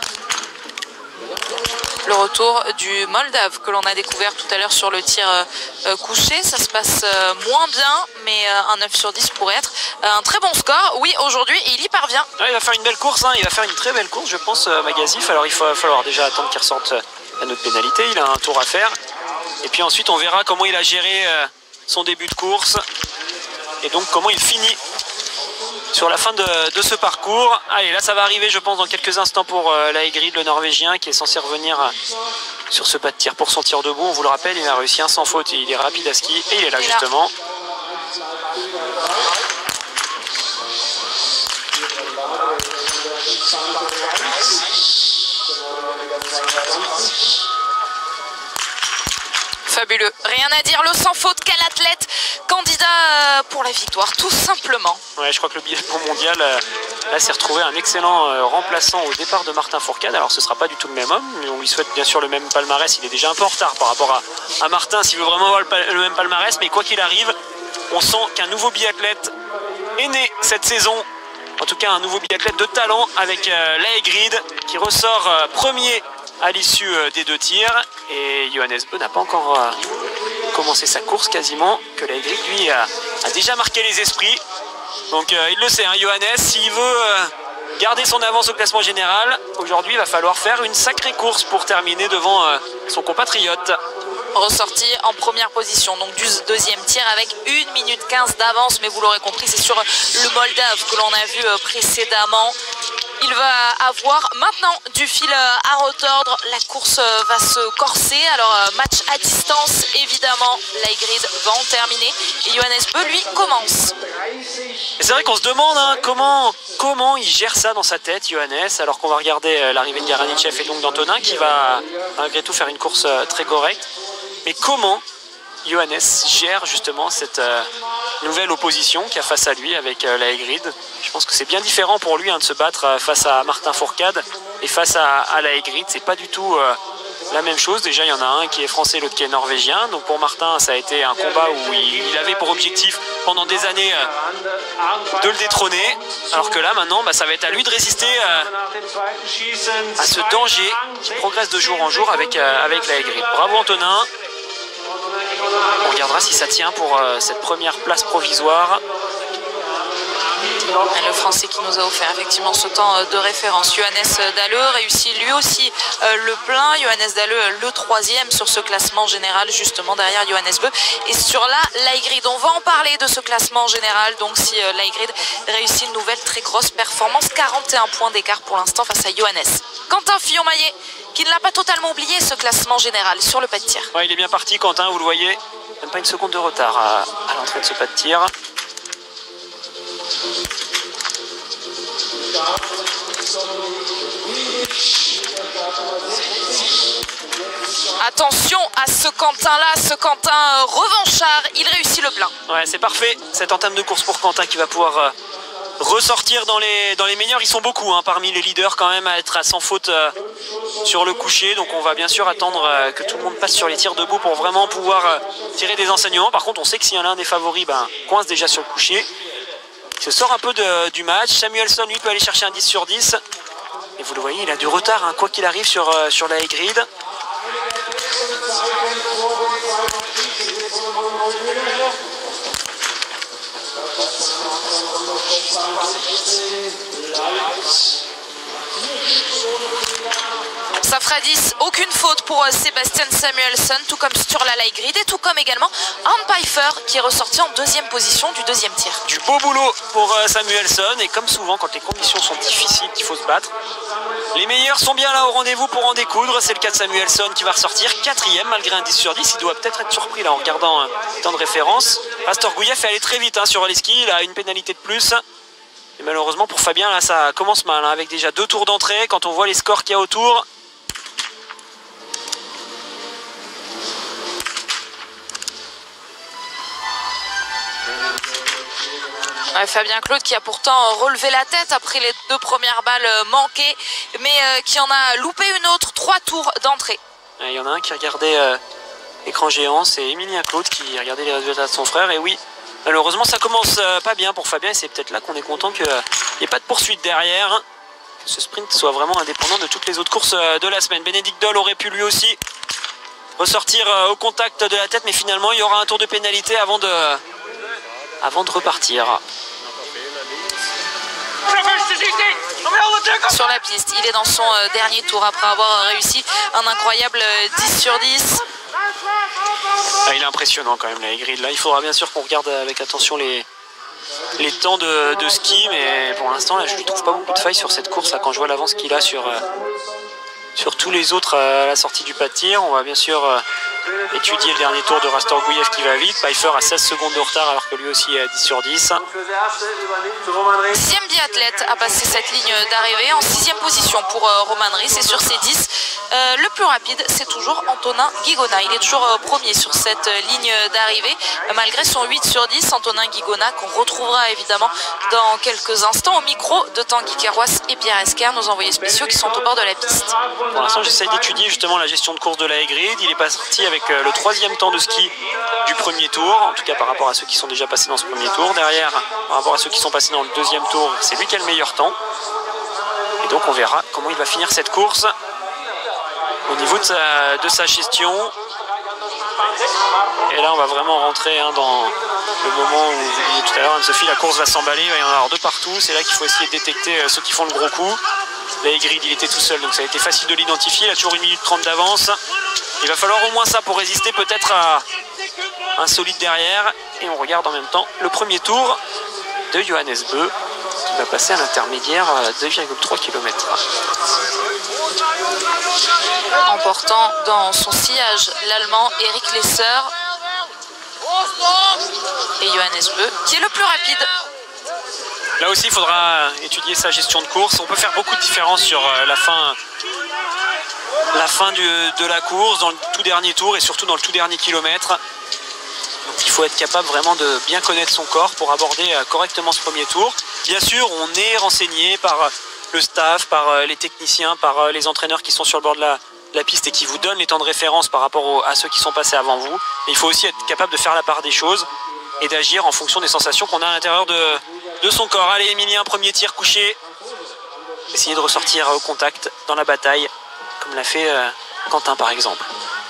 Le retour du Moldave que l'on a découvert tout à l'heure sur le tir euh, couché, ça se passe euh, moins bien, mais euh, un neuf sur dix pourrait être euh, un très bon score. Oui, aujourd'hui, il y parvient. Ouais, il va faire une belle course, hein. Il va faire une très belle course, je pense, euh, Magazif. Alors il va falloir déjà attendre qu'il ressorte à notre pénalité, il a un tour à faire. Et puis ensuite, on verra comment il a géré euh, son début de course et donc comment il finit sur la fin de, de ce parcours. Allez, là ça va arriver je pense dans quelques instants pour euh, la Hagrid, le Norvégien, qui est censé revenir euh, sur ce pas de tir pour son tir debout. On vous le rappelle, il a réussi un sans faute et il est rapide à ski et il est là justement. Fabuleux, rien à dire, le sans faute, quel athlète, candidat pour la victoire, tout simplement. Ouais, je crois que le biathlon mondial euh, là s'est retrouvé un excellent euh, remplaçant au départ de Martin Fourcade. Alors ce ne sera pas du tout le même homme, mais on lui souhaite bien sûr le même palmarès. Il est déjà un peu en retard par rapport à, à Martin s'il veut vraiment avoir le, le même palmarès, mais quoi qu'il arrive, on sent qu'un nouveau biathlète est né cette saison En tout cas, un nouveau biathlète de talent avec euh, Laegrid qui ressort euh, premier à l'issue euh, des deux tirs. Et Johannes Bö n'a pas encore euh, commencé sa course quasiment, que Laegrid lui a, a déjà marqué les esprits. Donc euh, il le sait, hein, Johannes, s'il veut euh, garder son avance au classement général, aujourd'hui il va falloir faire une sacrée course pour terminer devant euh, son compatriote. Ressorti en première position, donc du deuxième tir avec une minute quinze d'avance, mais vous l'aurez compris, c'est sur le Moldave que l'on a vu précédemment. Il va avoir maintenant du fil à retordre, la course va se corser, alors match à distance évidemment, Laegrid va en terminer et Johannes Bö lui commence. C'est vrai qu'on se demande hein, comment, comment il gère ça dans sa tête, Johannes, alors qu'on va regarder l'arrivée de Garanichev et donc d'Antonin qui va malgré tout faire une course très correcte. Mais comment Johannes gère justement cette euh, nouvelle opposition qu'il y a face à lui avec euh, Laegrid. Je pense que c'est bien différent pour lui hein, de se battre euh, face à Martin Fourcade et face à, à Laegrid. C'est pas du tout euh, la même chose. Déjà, il y en a un qui est français, l'autre qui est norvégien. Donc pour Martin, ça a été un combat où il, il avait pour objectif pendant des années euh, de le détrôner. Alors que là, maintenant, bah, ça va être à lui de résister euh, à ce danger qui progresse de jour en jour avec, euh, avec Laegrid. Bravo Antonin. On regardera si ça tient pour euh, cette première place provisoire. Le Français qui nous a offert effectivement ce temps de référence. Johannes Dalleux réussit lui aussi euh, le plein. Johannes Dalleux le troisième sur ce classement général, justement derrière Johannes Bö. Et sur la Laegrid, on va en parler de ce classement général. Donc si euh, Laegrid réussit une nouvelle très grosse performance, quarante et un points d'écart pour l'instant face à Johannes. Quentin Fillon-Maillet qui ne l'a pas totalement oublié ce classement général sur le pas de tir. Ouais, il est bien parti Quentin, vous le voyez. Même pas une seconde de retard à, à l'entrée de ce pas de tir. Attention à ce Quentin-là, ce Quentin euh, revanchard, il réussit le plein. Ouais, c'est parfait, cette entame de course pour Quentin qui va pouvoir euh, ressortir dans les, dans les meilleurs. Ils sont beaucoup hein, parmi les leaders quand même à être à sans faute euh, sur le coucher. Donc on va bien sûr attendre euh, que tout le monde passe sur les tirs debout pour vraiment pouvoir euh, tirer des enseignements. Par contre, on sait que s'il y en a un des favoris, ben, coince déjà sur le coucher. Il se sort un peu de, du match. Samuelsson, lui, peut aller chercher un dix sur dix. Et vous le voyez, il a du retard, hein, quoi qu'il arrive sur, euh, sur la Laegrid. Ça fera dix, aucune faute pour Sebastian Samuelsson, tout comme sur la Laegrid et tout comme également Arne Pfeiffer qui est ressorti en deuxième position du deuxième tir. Du beau boulot pour Samuelsson et comme souvent quand les conditions sont difficiles qu'il faut se battre, les meilleurs sont bien là au rendez-vous pour en découdre. C'est le cas de Samuelsson qui va ressortir quatrième malgré un dix sur dix. Il doit peut-être être surpris là en regardant un temps de référence. Rastorgouyev est allé très vite hein, sur les skis, il a une pénalité de plus. Et malheureusement pour Fabien là ça commence mal hein, avec déjà deux tours d'entrée. Quand on voit les scores qu'il y a autour, Ouais, Fabien Claude qui a pourtant relevé la tête après les deux premières balles manquées, mais euh, qui en a loupé une autre, trois tours d'entrée. Il y en a un qui regardait euh, l'écran géant, c'est Emilien Claude qui regardait les résultats de son frère. Et oui, malheureusement ça commence euh, pas bien pour Fabien et c'est peut-être là qu'on est content qu'il n'y ait pas de poursuite derrière, que ce sprint soit vraiment indépendant de toutes les autres courses euh, de la semaine. Bénédicte Doll aurait pu lui aussi ressortir euh, au contact de la tête, mais finalement il y aura un tour de pénalité avant de... Euh, avant de repartir. Sur la piste, il est dans son euh, dernier tour après avoir réussi un incroyable euh, dix sur dix. Ah, il est impressionnant quand même la Laegrid là. Il faudra bien sûr qu'on regarde avec attention les, les temps de, de ski, mais pour l'instant là je lui trouve pas beaucoup de failles sur cette course là, quand je vois l'avance qu'il a sur, euh, sur tous les autres à la sortie du pas de tir. On va bien sûr euh, étudier le dernier tour de Rastorgouyev qui va vite. Pfeiffer a seize secondes de retard alors que lui aussi est à dix sur dix. Sixième biathlète a passé cette ligne d'arrivée en sixième position pour euh, Roman Ries et sur ces dix, euh, le plus rapide c'est toujours Antonin Guigona. Il est toujours euh, premier sur cette euh, ligne d'arrivée euh, malgré son huit sur dix. Antonin Guigona qu'on retrouvera évidemment dans quelques instants au micro de Tanguy Kerouas et Pierre Esquer, nos envoyés spéciaux qui sont au bord de la piste. Pour l'instant j'essaye d'étudier justement la gestion de course de la Laegrid. Il est parti avec avec le troisième temps de ski du premier tour, en tout cas par rapport à ceux qui sont déjà passés dans ce premier tour. Derrière, par rapport à ceux qui sont passés dans le deuxième tour, c'est lui qui a le meilleur temps. Et donc on verra comment il va finir cette course au niveau de sa, de sa gestion. Et là on va vraiment rentrer hein, dans le moment où, vous disiez tout à l'heure, Anne-Sophie, la course va s'emballer, il va y en avoir deux partout. C'est là qu'il faut essayer de détecter ceux qui font le gros coup. Là, Aigrid, il était tout seul, donc ça a été facile de l'identifier. Il a toujours une minute trente d'avance. Il va falloir au moins ça pour résister peut-être à un solide derrière. Et on regarde en même temps le premier tour de Johannes Bö qui va passer à l'intermédiaire deux virgule trois kilomètres. Emportant dans son sillage l'Allemand Eric Lesser et Johannes Bö qui est le plus rapide. Là aussi, il faudra étudier sa gestion de course. On peut faire beaucoup de différences sur la fin, la fin du, de la course, dans le tout dernier tour et surtout dans le tout dernier kilomètre. Donc il faut être capable vraiment de bien connaître son corps pour aborder correctement ce premier tour. Bien sûr, on est renseigné par le staff, par les techniciens, par les entraîneurs qui sont sur le bord de la, de la piste et qui vous donnent les temps de référence par rapport au, à ceux qui sont passés avant vous. Mais il faut aussi être capable de faire la part des choses et d'agir en fonction des sensations qu'on a à l'intérieur de, de son corps. Allez, Emilien, premier tir couché. Essayez de ressortir au contact dans la bataille, comme l'a fait euh, Quentin par exemple.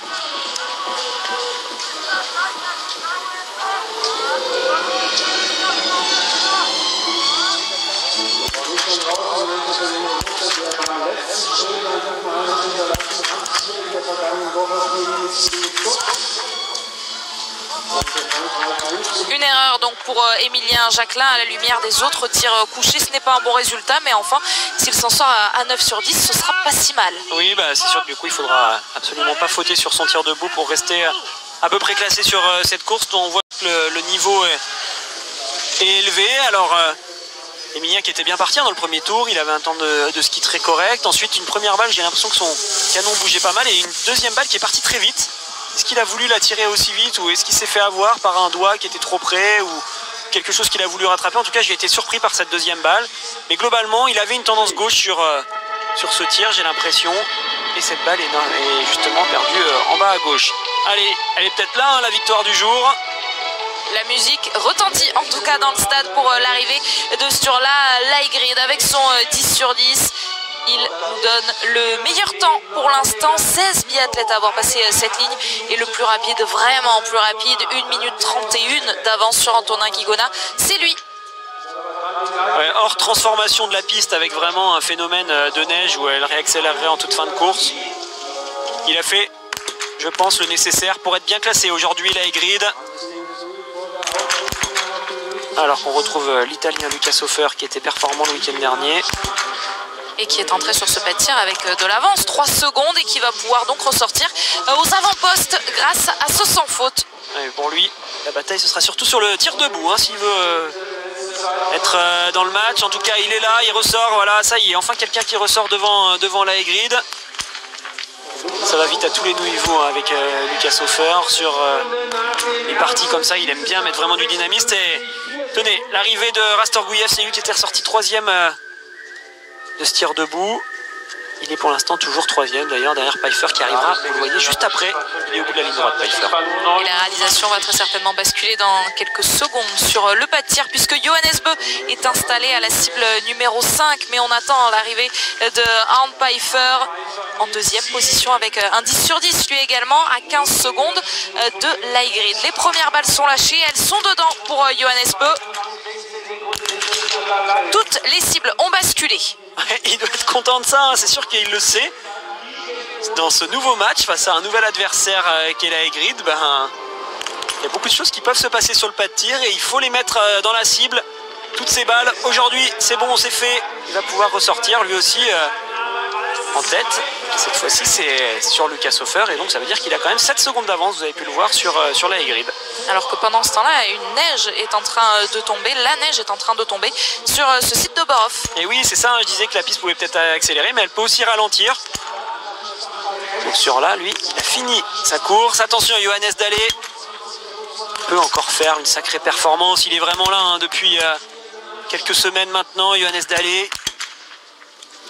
Une erreur donc pour euh, Emilien Jacquelin à la lumière des autres tirs euh, couchés. Ce n'est pas un bon résultat, mais enfin, s'il s'en sort à, à neuf sur dix, ce sera pas si mal. Oui, bah, c'est sûr que du coup, il faudra absolument pas fauter sur son tir debout pour rester à peu près classé sur euh, cette course dont on voit que le, le niveau est, est élevé. Alors, euh, Emilien qui était bien parti hein, dans le premier tour, il avait un temps de, de ski très correct. Ensuite, une première balle, j'ai l'impression que son canon bougeait pas mal et une deuxième balle qui est partie très vite. Est-ce qu'il a voulu la tirer aussi vite ou est-ce qu'il s'est fait avoir par un doigt qui était trop près ou quelque chose qu'il a voulu rattraper? En tout cas, j'ai été surpris par cette deuxième balle. Mais globalement, il avait une tendance gauche sur, euh, sur ce tir, j'ai l'impression. Et cette balle est, est justement perdue euh, en bas à gauche. Allez, elle est peut-être là, hein, la victoire du jour. La musique retentit en tout cas dans le stade pour euh, l'arrivée de Sturla Laigrid avec son euh, dix sur dix. Il nous donne le meilleur temps pour l'instant, seize biathlètes à avoir passé cette ligne et le plus rapide, vraiment plus rapide, une minute trente et un d'avance sur Antonin Guigona, c'est lui. Ouais, hors transformation de la piste avec vraiment un phénomène de neige où elle réaccélérerait en toute fin de course. Il a fait, je pense, le nécessaire pour être bien classé aujourd'hui, Laigrid. Alors qu'on retrouve l'Italien Lucas Hofer qui était performant le week-end dernier. Et qui est entré sur ce pas de tir avec de l'avance, trois secondes, et qui va pouvoir donc ressortir aux avant-postes grâce à ce sans faute. Ouais, pour lui, la bataille ce sera surtout sur le tir debout, hein, s'il veut euh, être euh, dans le match. En tout cas, il est là, il ressort, voilà, ça y est, enfin quelqu'un qui ressort devant, devant Laigrid. Ça va vite à tous les niveaux hein, avec euh, Lucas Hofer sur euh, les parties comme ça, il aime bien mettre vraiment du dynamisme. Et tenez, l'arrivée de Rastorgouyev, c'est lui qui était ressorti troisième euh, de ce tir debout. Il est pour l'instant toujours troisième d'ailleurs derrière Pfeiffer qui arrivera, vous le voyez, juste après. Il est au bout de la ligne droite, Pfeiffer. Et la réalisation va très certainement basculer dans quelques secondes sur le pas de tir puisque Johannes Bö est installé à la cible numéro cinq, mais on attend l'arrivée de Arne Pfeiffer en deuxième position avec un dix sur dix lui également à quinze secondes de Laigrid. Les premières balles sont lâchées, elles sont dedans pour Johannes Bö. Toutes les cibles ont basculé. Il doit être content de ça, hein. C'est sûr qu'il le sait. Dans ce nouveau match, face à un nouvel adversaire euh, qui est Laigrid, ben, il y a beaucoup de choses qui peuvent se passer sur le pas de tir et il faut les mettre euh, dans la cible. Toutes ces balles, aujourd'hui, c'est bon, c'est fait. Il va pouvoir ressortir lui aussi euh, en tête. Et cette fois-ci, c'est sur Lucas Hofer et donc ça veut dire qu'il a quand même sept secondes d'avance, vous avez pu le voir, sur, euh, sur Laigrid. Alors que pendant ce temps-là, une neige est en train de tomber, la neige est en train de tomber sur ce site de Borov. Et oui, c'est ça, hein, je disais que la piste pouvait peut-être accélérer, mais elle peut aussi ralentir. Donc sur là, lui, il a fini sa course. Attention, Johannes Dahlé peut encore faire une sacrée performance. Il est vraiment là hein, depuis euh, quelques semaines maintenant, Johannes Dahlé.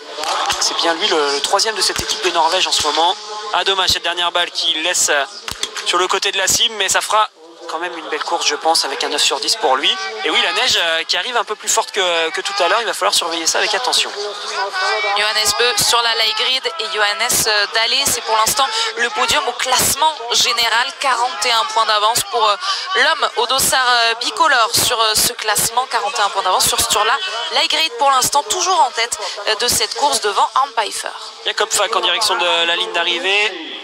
C'est bien lui le, le troisième de cette équipe de Norvège en ce moment. Ah dommage, cette dernière balle qui laisse sur le côté de la cible, mais ça fera quand même une belle course, je pense, avec un neuf sur dix pour lui. Et oui, la neige euh, qui arrive un peu plus forte que, que tout à l'heure, il va falloir surveiller ça avec attention. Johannes Beu sur la light grid et Johannes Dalé, c'est pour l'instant le podium au classement général, quarante et un points d'avance pour euh, l'homme au dossard euh, bicolore sur euh, ce classement, quarante et un points d'avance sur Sturla. Light grid pour l'instant toujours en tête euh, de cette course devant Arne Pfeiffer. Jakob Fak en direction de la ligne d'arrivée.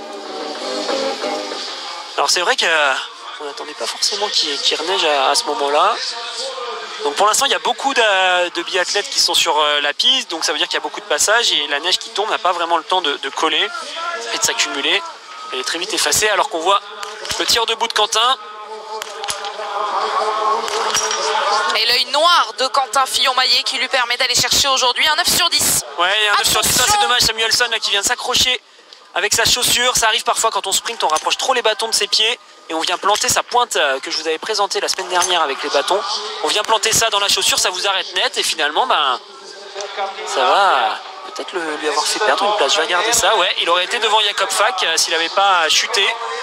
Alors c'est vrai que on n'attendait pas forcément qu'il qu'il reneige à, à ce moment-là. Donc pour l'instant, il y a beaucoup de, de biathlètes qui sont sur euh, la piste, donc ça veut dire qu'il y a beaucoup de passages et la neige qui tombe n'a pas vraiment le temps de, de coller et de s'accumuler. Elle est très vite effacée alors qu'on voit le tir debout de Quentin. Et l'œil noir de Quentin Fillon-Maillet qui lui permet d'aller chercher aujourd'hui un neuf sur dix. Ouais, un neuf sur dix, ça c'est dommage. Samuelson là, qui vient de s'accrocher avec sa chaussure. Ça arrive parfois quand on sprint, on rapproche trop les bâtons de ses pieds et on vient planter sa pointe que je vous avais présentée la semaine dernière avec les bâtons. On vient planter ça dans la chaussure, ça vous arrête net et finalement, ben, ça va peut-être lui avoir fait perdre une place. Je vais regarder ça. Ouais, il aurait été devant Jakob Fak euh, s'il n'avait pas chuté.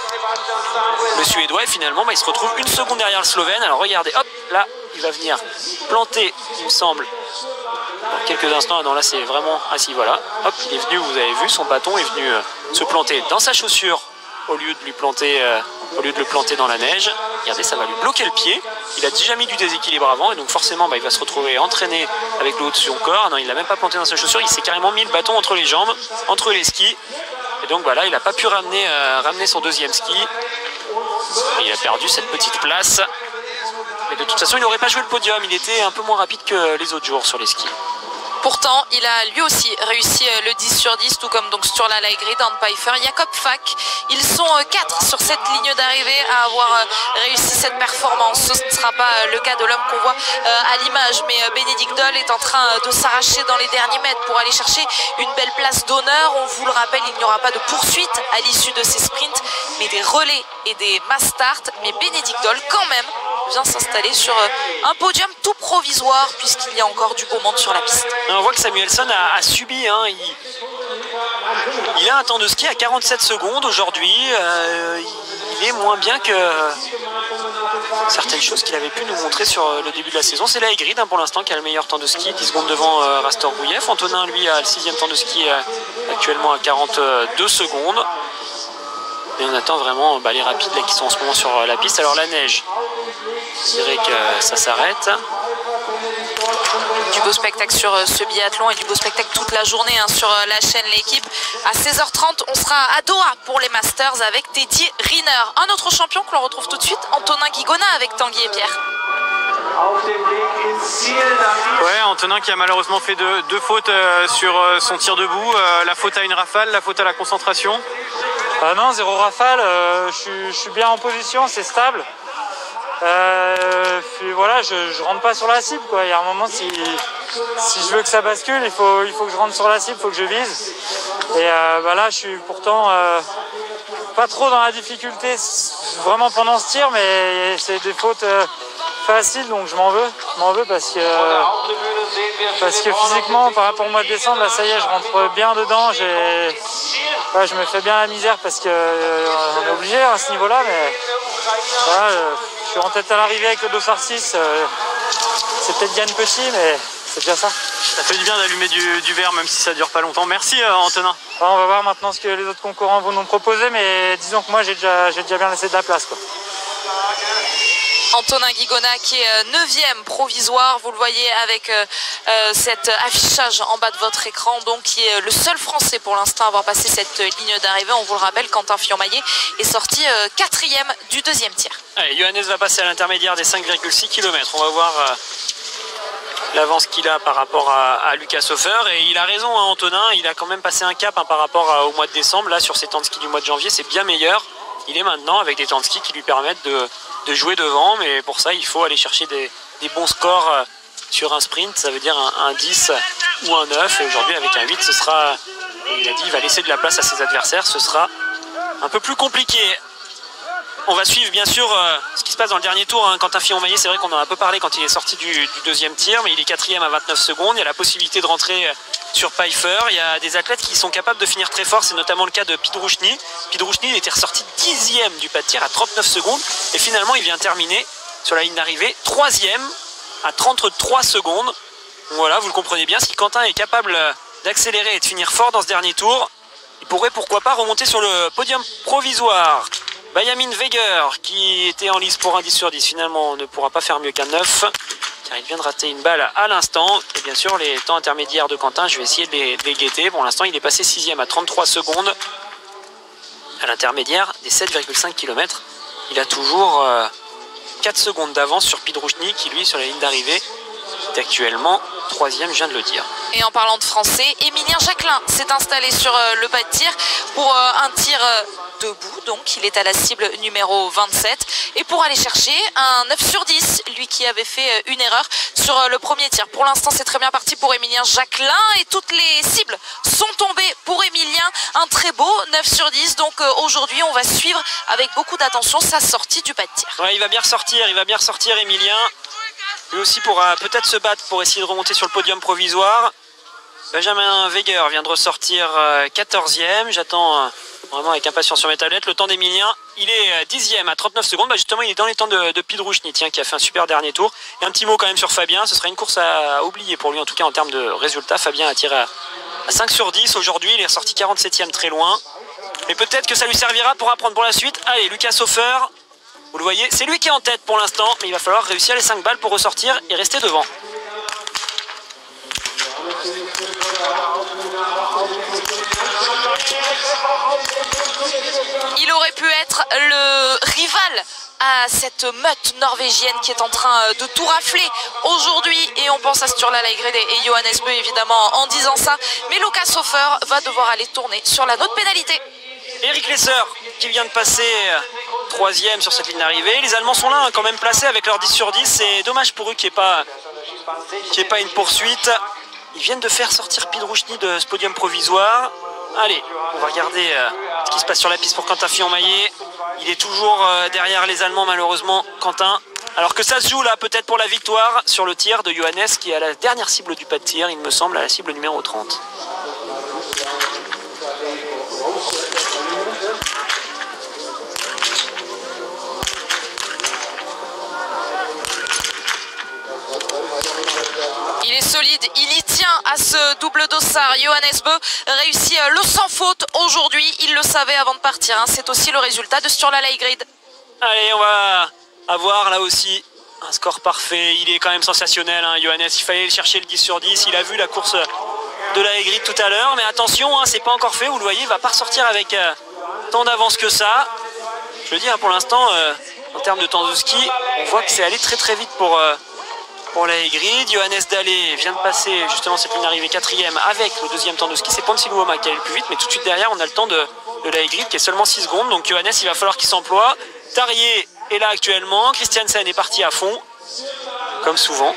Le Suédois et finalement, ben, il se retrouve une seconde derrière le Slovène. Alors regardez, hop, là, il va venir planter, il me semble. Dans quelques instants, non là c'est vraiment, ah si voilà, hop il est venu, vous avez vu, son bâton est venu euh, se planter dans sa chaussure au lieu de lui planter, euh, au lieu de le planter dans la neige. Regardez, ça va lui bloquer le pied, il a déjà mis du déséquilibre avant et donc forcément bah, il va se retrouver entraîné avec le haut de son corps. Non, il l'a même pas planté dans sa chaussure, il s'est carrément mis le bâton entre les jambes, entre les skis et donc voilà, il n'a pas pu ramener, euh, ramener son deuxième ski et il a perdu cette petite place. Mais de toute façon, il n'aurait pas joué le podium. Il était un peu moins rapide que les autres jours sur les skis. Pourtant, il a lui aussi réussi le dix sur dix, tout comme donc sur la light grid, Arne Pfeiffer, Jakob Fak. Ils sont quatre sur cette ligne d'arrivée à avoir réussi cette performance. Ce ne sera pas le cas de l'homme qu'on voit à l'image, mais Bénédicte Doll est en train de s'arracher dans les derniers mètres pour aller chercher une belle place d'honneur. On vous le rappelle, il n'y aura pas de poursuite à l'issue de ces sprints, mais des relais et des mass start. Mais Bénédicte Doll, quand même, vient s'installer sur un podium tout provisoire puisqu'il y a encore du beau monde sur la piste. On voit que Samuelson a, a subi, hein, il, il a un temps de ski à quarante-sept secondes aujourd'hui, euh, il est moins bien que certaines choses qu'il avait pu nous montrer sur le début de la saison. C'est la Hagrid hein, pour l'instant qui a le meilleur temps de ski, dix secondes devant euh, Rastor Gouyev. Antonin lui a le sixième temps de ski euh, actuellement à quarante-deux secondes. Et on attend vraiment bah, les rapides là, qui sont en ce moment sur euh, la piste. Alors la neige, je dirais que ça s'arrête. Du beau spectacle sur euh, ce biathlon et du beau spectacle toute la journée hein, sur euh, la chaîne L'équipe. À seize heures trente, on sera à Doha pour les Masters avec Teddy Riner. Un autre champion que l'on retrouve tout de suite, Antonin Guigona avec Tanguy et Pierre. Ouais, Antonin qui a malheureusement fait deux, deux fautes euh, sur euh, son tir debout. Euh, la faute à une rafale, la faute à la concentration. Euh, non, zéro rafale. Euh, je suis bien en position, c'est stable. Euh, puis voilà, je, je rentre pas sur la cible quoi. Il y a un moment si, si je veux que ça bascule, il faut, il faut que je rentre sur la cible, il faut que je vise. Et euh, bah là, je suis pourtant euh, pas trop dans la difficulté vraiment pendant ce tir, mais c'est des fautes euh, faciles, donc je m'en veux. Je m'en veux parce que euh, parce que physiquement, par rapport au mois de décembre, là ça y est, je rentre bien dedans. J'ai, ouais, je me fais bien la misère parce que euh, on est obligé à ce niveau-là, mais voilà, je, je suis en tête à l'arrivée avec le dossard six. Euh, c'est peut-être Yann Petit, mais c'est déjà ça. Ça fait du bien d'allumer du, du verre, même si ça dure pas longtemps. Merci euh, Antonin. Bon, on va voir maintenant ce que les autres concurrents vont nous proposer, mais disons que moi j'ai déjà, j'ai déjà bien laissé de la place, quoi. Antonin Guigona qui est neuvième provisoire, vous le voyez avec euh, euh, cet affichage en bas de votre écran, donc qui est le seul Français pour l'instant à avoir passé cette ligne d'arrivée. On vous le rappelle, Quentin Fillon-Maillet est sorti euh, quatrième du deuxième tir. Allez, Johannes va passer à l'intermédiaire des cinq virgule six kilomètres. On va voir euh, l'avance qu'il a par rapport à, à Lucas Hofer. Et il a raison, hein, Antonin, il a quand même passé un cap hein, par rapport à, au mois de décembre. Là, sur ses temps de ski du mois de janvier, c'est bien meilleur. Il est maintenant avec des temps de ski qui lui permettent de, de jouer devant, mais pour ça, il faut aller chercher des, des bons scores euh, sur un sprint. Ça veut dire un, un dix ou un neuf. Et aujourd'hui, avec un huit, ce sera, il a dit, il va laisser de la place à ses adversaires. Ce sera un peu plus compliqué. On va suivre bien sûr euh, ce qui se passe dans le dernier tour. Hein. Quentin Fillon-Maillet, c'est vrai qu'on en a un peu parlé quand il est sorti du, du deuxième tir, mais il est quatrième à vingt-neuf secondes. Il y a la possibilité de rentrer sur Pfeiffer. Il y a des athlètes qui sont capables de finir très fort, c'est notamment le cas de Pidrouchny. Pidrouchny il était ressorti dixième du pas de tir à trente-neuf secondes et finalement il vient terminer sur la ligne d'arrivée troisième à trente-trois secondes. Donc voilà, vous le comprenez bien, si Quentin est capable d'accélérer et de finir fort dans ce dernier tour, il pourrait pourquoi pas remonter sur le podium provisoire. Benjamin Weger qui était en lice pour un dix sur dix finalement ne pourra pas faire mieux qu'un neuf car il vient de rater une balle à l'instant. Et bien sûr les temps intermédiaires de Quentin, je vais essayer de les, de les guetter. Pour l'instant il est passé sixième à trente-trois secondes à l'intermédiaire des sept virgule cinq kilomètres. Il a toujours euh, quatre secondes d'avance sur Pidrouchny qui lui sur la ligne d'arrivée est actuellement troisième, je viens de le dire. Et en parlant de français, Émilien Jacquelin s'est installé sur euh, le pas de tir pour euh, un tir euh, debout, donc il est à la cible numéro vingt-sept et pour aller chercher un neuf sur dix, lui qui avait fait euh, une erreur sur euh, le premier tir. Pour l'instant c'est très bien parti pour Émilien Jacquelin et toutes les cibles sont tombées pour Émilien, un très beau neuf sur dix, donc euh, aujourd'hui on va suivre avec beaucoup d'attention sa sortie du pas de tir. Ouais, il va bien ressortir, il va bien ressortir Émilien. Lui aussi pourra peut-être se battre pour essayer de remonter sur le podium provisoire. Benjamin Weger vient de ressortir quatorzième. J'attends vraiment avec impatience sur mes tablettes. Le temps d'Émilien, il est dixième à trente-neuf secondes. Bah justement, il est dans les temps de, de Pidrouchny, tiens, qui a fait un super dernier tour. Et un petit mot quand même sur Fabien. Ce serait une course à oublier pour lui, en tout cas en termes de résultats. Fabien a tiré à, à cinq sur dix aujourd'hui. Il est ressorti quarante-septième très loin. Mais peut-être que ça lui servira pour apprendre pour la suite. Allez, Lucas Hofer. Vous le voyez, c'est lui qui est en tête pour l'instant, mais il va falloir réussir les cinq balles pour ressortir et rester devant. Il aurait pu être le rival à cette meute norvégienne qui est en train de tout rafler aujourd'hui, et on pense à Sturla Laigred et Johannes Bö évidemment en disant ça, mais Lucas Hofer va devoir aller tourner sur la note pénalité. Eric Lesser qui vient de passer troisième sur cette ligne d'arrivée. Les Allemands sont là hein, quand même placés avec leur dix sur dix. C'est dommage pour eux qu'il n'y ait pas, qu'il n'y ait pas une poursuite. Ils viennent de faire sortir Pidrouchny de ce podium provisoire. Allez, on va regarder euh, ce qui se passe sur la piste pour Quentin Fillon-Maillet. Il est toujours euh, derrière les Allemands malheureusement, Quentin. Alors que ça se joue là peut-être pour la victoire sur le tir de Johannes qui est à la dernière cible du pas de tir, il me semble, à la cible numéro trente. Il est solide, il y tient à ce double dossard. Johannes Bö réussit le sans faute aujourd'hui. Il le savait avant de partir. Hein. C'est aussi le résultat de Sturla Laigrid. Allez, on va avoir là aussi un score parfait. Il est quand même sensationnel, hein, Johannes. Il fallait chercher le dix sur dix. Il a vu la course de la Laigrid tout à l'heure. Mais attention, hein, c'est pas encore fait. Vous le voyez, il va pas ressortir avec euh, tant d'avance que ça. Je le dis, hein, pour l'instant, euh, en termes de temps de ski, on voit que c'est allé très très vite pour... Euh, Pour la Laigrid. Johannes Dalle vient de passer justement cette ligne d'arrivée quatrième avec le deuxième temps de ski. C'est Ponsiluoma qui allait le plus vite, mais tout de suite derrière on a le temps de, de la Laigrid qui est seulement six secondes. Donc Johannes il va falloir qu'il s'emploie. Tarier est là actuellement. Christiansen est parti à fond, comme souvent.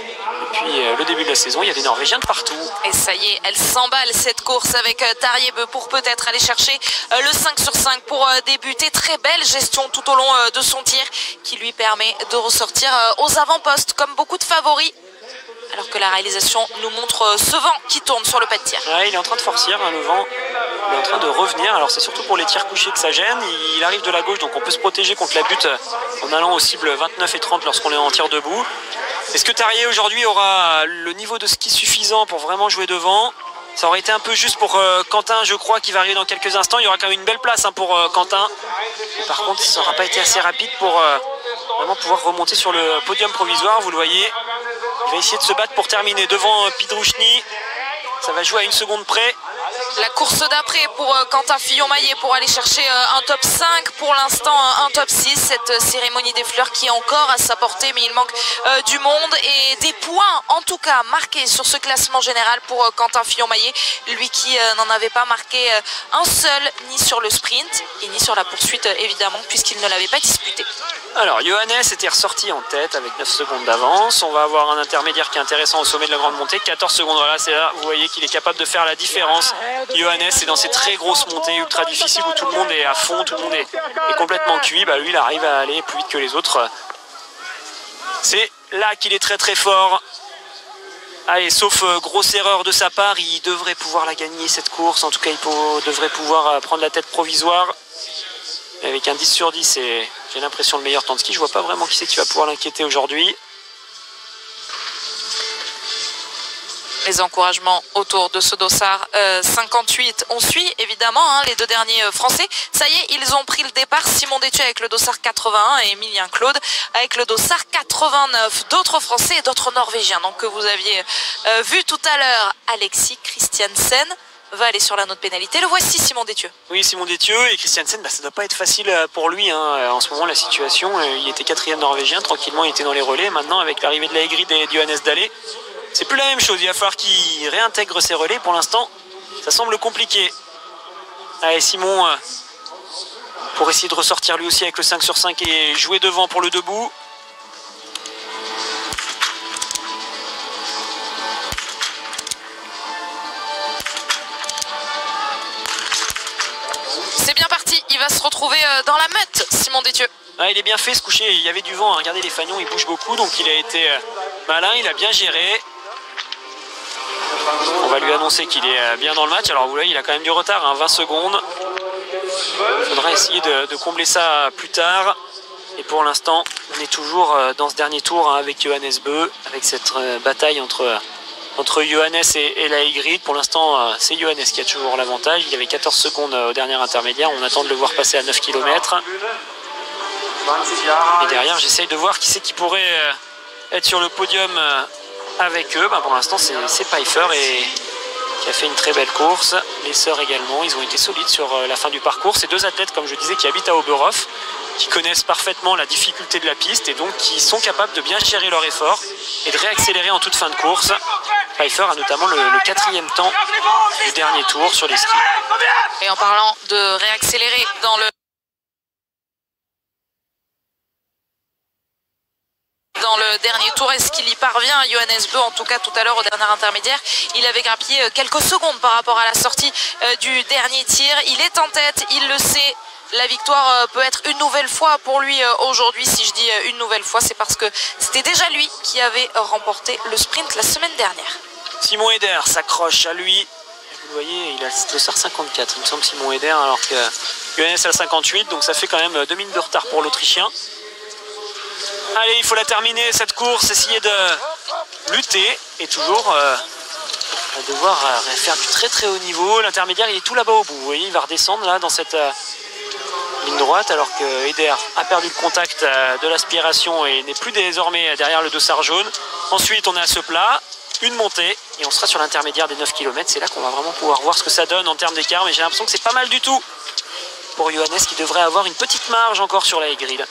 Et puis euh, le début de la saison, il y a des Norvégiens de partout. Et ça y est, elle s'emballe cette course avec euh, Tarjei Bø pour peut-être aller chercher euh, le cinq sur cinq pour euh, débuter. Très belle gestion tout au long euh, de son tir qui lui permet de ressortir euh, aux avant-postes comme beaucoup de favoris. Alors que la réalisation nous montre euh, ce vent qui tourne sur le pas de tir. Ouais, il est en train de forcir, hein, le vent il est en train de revenir. Alors c'est surtout pour les tirs couchés que ça gêne. Il arrive de la gauche, donc on peut se protéger contre la butte en allant aux cibles vingt-neuf et trente lorsqu'on est en tir debout. Est-ce que Tarier aujourd'hui aura le niveau de ski suffisant pour vraiment jouer devant? Ça aurait été un peu juste pour euh, Quentin, je crois, qui va arriver dans quelques instants. Il y aura quand même une belle place hein, pour euh, Quentin. Mais par contre, ça n'aura pas été assez rapide pour euh, vraiment pouvoir remonter sur le podium provisoire. Vous le voyez, il va essayer de se battre pour terminer devant euh, Pidrouchny. Ça va jouer à une seconde près. La course d'après pour euh, Quentin Fillon-Maillet pour aller chercher euh, un top cinq. Pour l'instant, euh, un top six. Cette euh, cérémonie des fleurs qui est encore à sa portée, mais il manque euh, du monde et des points, en tout cas, marqués sur ce classement général pour euh, Quentin Fillon-Maillet. Lui qui euh, n'en avait pas marqué euh, un seul, ni sur le sprint et ni sur la poursuite, euh, évidemment, puisqu'il ne l'avait pas disputé. Alors, Johannes était ressorti en tête avec neuf secondes d'avance. On va avoir un intermédiaire qui est intéressant au sommet de la grande montée. quatorze secondes, voilà, c'est là, vous voyez qu'il est capable de faire la différence. Johannes, c'est dans ces très grosses montées ultra difficiles où tout le monde est à fond, tout le monde est, est complètement cuit. Bah, lui, il arrive à aller plus vite que les autres. C'est là qu'il est très très fort. Allez, sauf euh, grosse erreur de sa part, il devrait pouvoir la gagner cette course. En tout cas, il pour, devrait pouvoir euh, prendre la tête provisoire. Et avec un dix sur dix, et j'ai l'impression le meilleur temps de ski. Je vois pas vraiment qui c'est qui va pouvoir l'inquiéter aujourd'hui. Les encouragements autour de ce dossard euh, cinquante-huit. On suit évidemment hein, les deux derniers euh, Français. Ça y est, ils ont pris le départ. Simon Détieux avec le dossard quatre-vingt-un et Emilien Claude avec le dossard quatre-vingt-neuf. D'autres Français et d'autres Norvégiens donc, que vous aviez euh, vu tout à l'heure. Alexis Christiansen va aller sur la note pénalité. Le voici, Simon Détieux. Oui, Simon Détieux et Christiansen, bah, ça ne doit pas être facile pour lui. Hein. En ce moment, la situation, il était quatrième norvégien. Tranquillement, il était dans les relais. Maintenant, avec l'arrivée de la Aigrid et de Johannes Dalle, c'est plus la même chose, il va falloir qu'il réintègre ses relais. Pour l'instant, ça semble compliqué. Allez, Simon, euh, pour essayer de ressortir lui aussi avec le cinq sur cinq et jouer devant pour le debout. C'est bien parti, il va se retrouver dans la meute, Simon Détieux. Ah, il est bien fait ce coucher, il y avait du vent, hein. Regardez les fagnons, ils bougent beaucoup, donc il a été euh, malin, il a bien géré. On va lui annoncer qu'il est bien dans le match. Alors vous voyez, il a quand même du retard, hein, vingt secondes. Il faudra essayer de, de combler ça plus tard. Et pour l'instant, on est toujours dans ce dernier tour hein, avec Johannes Bö, avec cette euh, bataille entre, entre Johannes et, et la Aigrid. Pour l'instant, euh, c'est Johannes qui a toujours l'avantage. Il y avait quatorze secondes euh, au dernier intermédiaire. On attend de le voir passer à neuf kilomètres. Et derrière, j'essaye de voir qui c'est qui pourrait euh, être sur le podium euh, avec eux. Ben, pour l'instant, c'est Pfeiffer et qui a fait une très belle course. Les sœurs également, ils ont été solides sur euh, la fin du parcours. Ces deux athlètes, comme je disais, qui habitent à Oberhof, qui connaissent parfaitement la difficulté de la piste et donc qui sont capables de bien gérer leur effort et de réaccélérer en toute fin de course. Pfeiffer a notamment le, le quatrième temps du dernier tour sur les skis. Et en parlant de réaccélérer dans le dans le dernier tour, est-ce qu'il y parvient? Johannes Bö, en tout cas tout à l'heure au dernier intermédiaire, il avait grappillé quelques secondes par rapport à la sortie euh, du dernier tir. Il est en tête, il le sait. La victoire euh, peut être une nouvelle fois pour lui euh, aujourd'hui. Si je dis euh, une nouvelle fois, c'est parce que c'était déjà lui qui avait remporté le sprint la semaine dernière. Simon Eder s'accroche à lui. Vous le voyez, il a le dossard cinquante-quatre, il me semble, Simon Eder, alors que Johannes a le cinquante-huit, donc ça fait quand même deux minutes de retard pour l'Autrichien. Allez, il faut la terminer cette course, essayer de lutter et toujours euh, devoir euh, faire du très très haut niveau. L'intermédiaire, il est tout là-bas au bout. Vous voyez, il va redescendre là dans cette euh, ligne droite alors que Eder a perdu le contact euh, de l'aspiration et n'est plus désormais derrière le dossard jaune. Ensuite, on a ce plat, une montée et on sera sur l'intermédiaire des neuf kilomètres. C'est là qu'on va vraiment pouvoir voir ce que ça donne en termes d'écart, mais j'ai l'impression que c'est pas mal du tout pour Johannes qui devrait avoir une petite marge encore sur la Aigrid.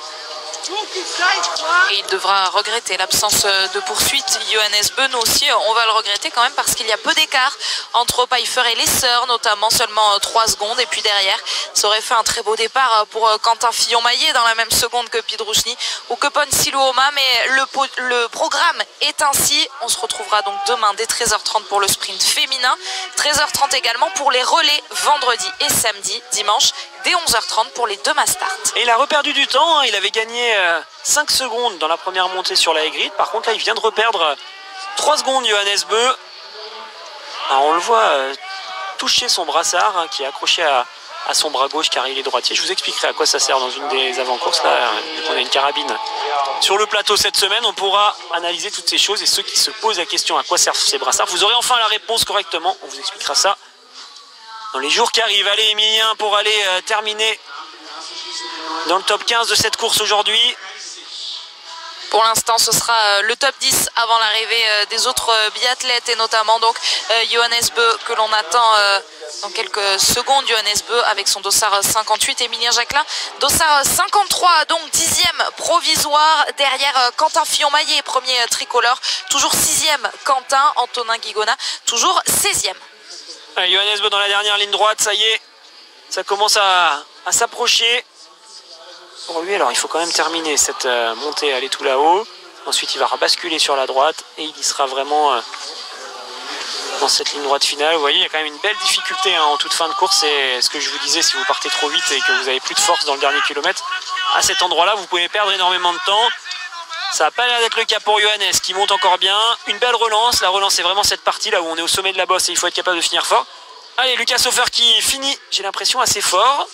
Et il devra regretter l'absence de poursuite. Johannes Bö, nous aussi, on va le regretter quand même parce qu'il y a peu d'écart entre Pfeiffer et les sœurs, notamment seulement trois secondes. Et puis derrière, ça aurait fait un très beau départ pour Quentin Fillon-Maillet dans la même seconde que Pidruchny ou que Ponsiluoma. Mais le, le programme est ainsi. On se retrouvera donc demain dès treize heures trente pour le sprint féminin. treize heures trente également pour les relais vendredi et samedi, dimanche dès onze heures trente pour les deux Mastart. Et il a reperdu du temps, hein. Il avait gagné euh, cinq secondes dans la première montée sur la Aigrid. Par contre là il vient de reperdre euh, trois secondes Johannes Bö. Alors, on le voit euh, toucher son brassard hein, qui est accroché à, à son bras gauche car il est droitier. Je vous expliquerai à quoi ça sert dans une des avant-courses. Là, euh, on a une carabine sur le plateau cette semaine. On pourra analyser toutes ces choses et ceux qui se posent la question à quoi servent ces brassards, vous aurez enfin la réponse correctement. On vous expliquera ça dans les jours qui arrivent. Allez Emilien pour aller euh, terminer dans le top quinze de cette course aujourd'hui. Pour l'instant, ce sera le top dix avant l'arrivée des autres biathlètes et notamment donc Johannes Bö que l'on attend dans quelques secondes. Johannes Bö avec son dossard cinquante-huit, Emilien Jacquelin dossard cinquante-trois, donc dixième provisoire derrière Quentin Fillon-Maillet, premier tricolore, toujours sixième Quentin, Antonin Guigona toujours seizième. Allez, Johannes Bö dans la dernière ligne droite, ça y est, ça commence à, à s'approcher. Pour lui, alors il faut quand même terminer cette euh, montée, aller tout là-haut. Ensuite, il va rebasculer sur la droite et il y sera vraiment euh, dans cette ligne droite finale. Vous voyez, il y a quand même une belle difficulté hein, en toute fin de course. C'est ce que je vous disais, si vous partez trop vite et que vous avez plus de force dans le dernier kilomètre, à cet endroit-là, vous pouvez perdre énormément de temps. Ça n'a pas l'air d'être le cas pour Johannes qui monte encore bien. Une belle relance. La relance, c'est vraiment cette partie là où on est au sommet de la bosse et il faut être capable de finir fort. Allez, Lucas Hofer qui finit, j'ai l'impression, assez fort.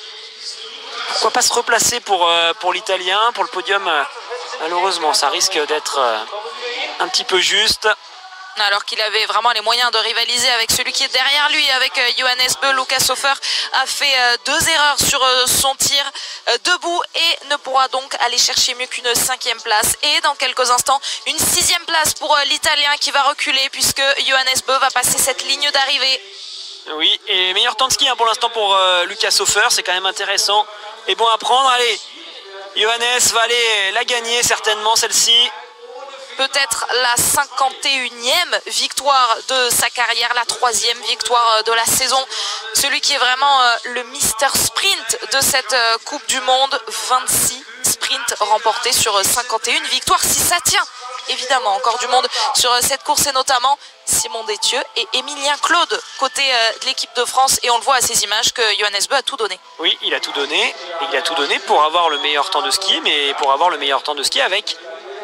Pourquoi pas se replacer pour, euh, pour l'Italien, pour le podium. euh, Malheureusement, ça risque d'être euh, un petit peu juste. Alors qu'il avait vraiment les moyens de rivaliser avec celui qui est derrière lui, avec euh, Johannes Beu. Lucas Hofer a fait euh, deux erreurs sur euh, son tir euh, debout et ne pourra donc aller chercher mieux qu'une cinquième place. Et dans quelques instants, une sixième place pour euh, l'Italien qui va reculer puisque Johannes Beu va passer cette ligne d'arrivée. Oui, et meilleur temps de ski hein, pour l'instant pour euh, Lucas Hofer, c'est quand même intéressant et bon à prendre. Allez, Johannes va aller la gagner certainement celle-ci. Peut-être la cinquante et unième victoire de sa carrière, la troisième victoire de la saison. Celui qui est vraiment le Mister Sprint de cette Coupe du Monde. vingt-six sprints remportés sur cinquante et une victoires. Si ça tient, évidemment, encore du monde sur cette course et notamment Simon Détieux et Émilien Claude côté de l'équipe de France. Et on le voit à ces images que Johannes Beu a tout donné. Oui, il a tout donné. Et il a tout donné pour avoir le meilleur temps de ski, mais pour avoir le meilleur temps de ski avec...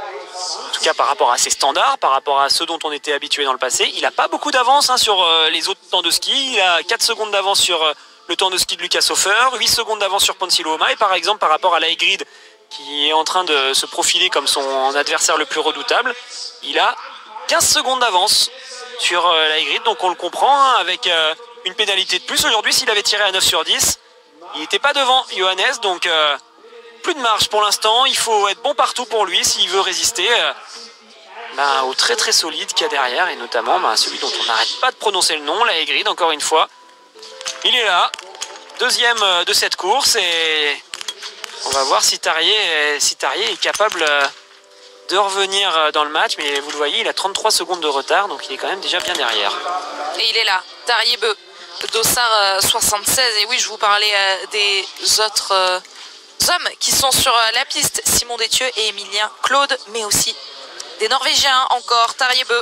En tout cas par rapport à ses standards, par rapport à ceux dont on était habitué dans le passé, il n'a pas beaucoup d'avance hein, sur euh, les autres temps de ski. Il a quatre secondes d'avance sur euh, le temps de ski de Lucas Hofer, huit secondes d'avance sur Ponce Siloma. Et par exemple par rapport à Laegrid qui est en train de se profiler comme son adversaire le plus redoutable, il a quinze secondes d'avance sur euh, Laegrid. Donc on le comprend hein, avec euh, une pénalité de plus. Aujourd'hui s'il avait tiré à neuf sur dix, il n'était pas devant Johannes. Donc... Euh, plus de marge pour l'instant, il faut être bon partout pour lui s'il veut résister euh, ben, au très très solide qu'il y a derrière et notamment ben, celui dont on n'arrête pas de prononcer le nom, Laegrid encore une fois. Il est là, deuxième de cette course et on va voir si Tarier, si Tarier est capable de revenir dans le match, mais vous le voyez, il a trente-trois secondes de retard donc il est quand même déjà bien derrière. Et il est là, Tarier Beu, Dossard soixante-seize. Et oui, je vous parlais euh, des autres... Euh hommes qui sont sur la piste, Simon Détieux et Émilien Claude, mais aussi des Norvégiens encore, Tarier Beu.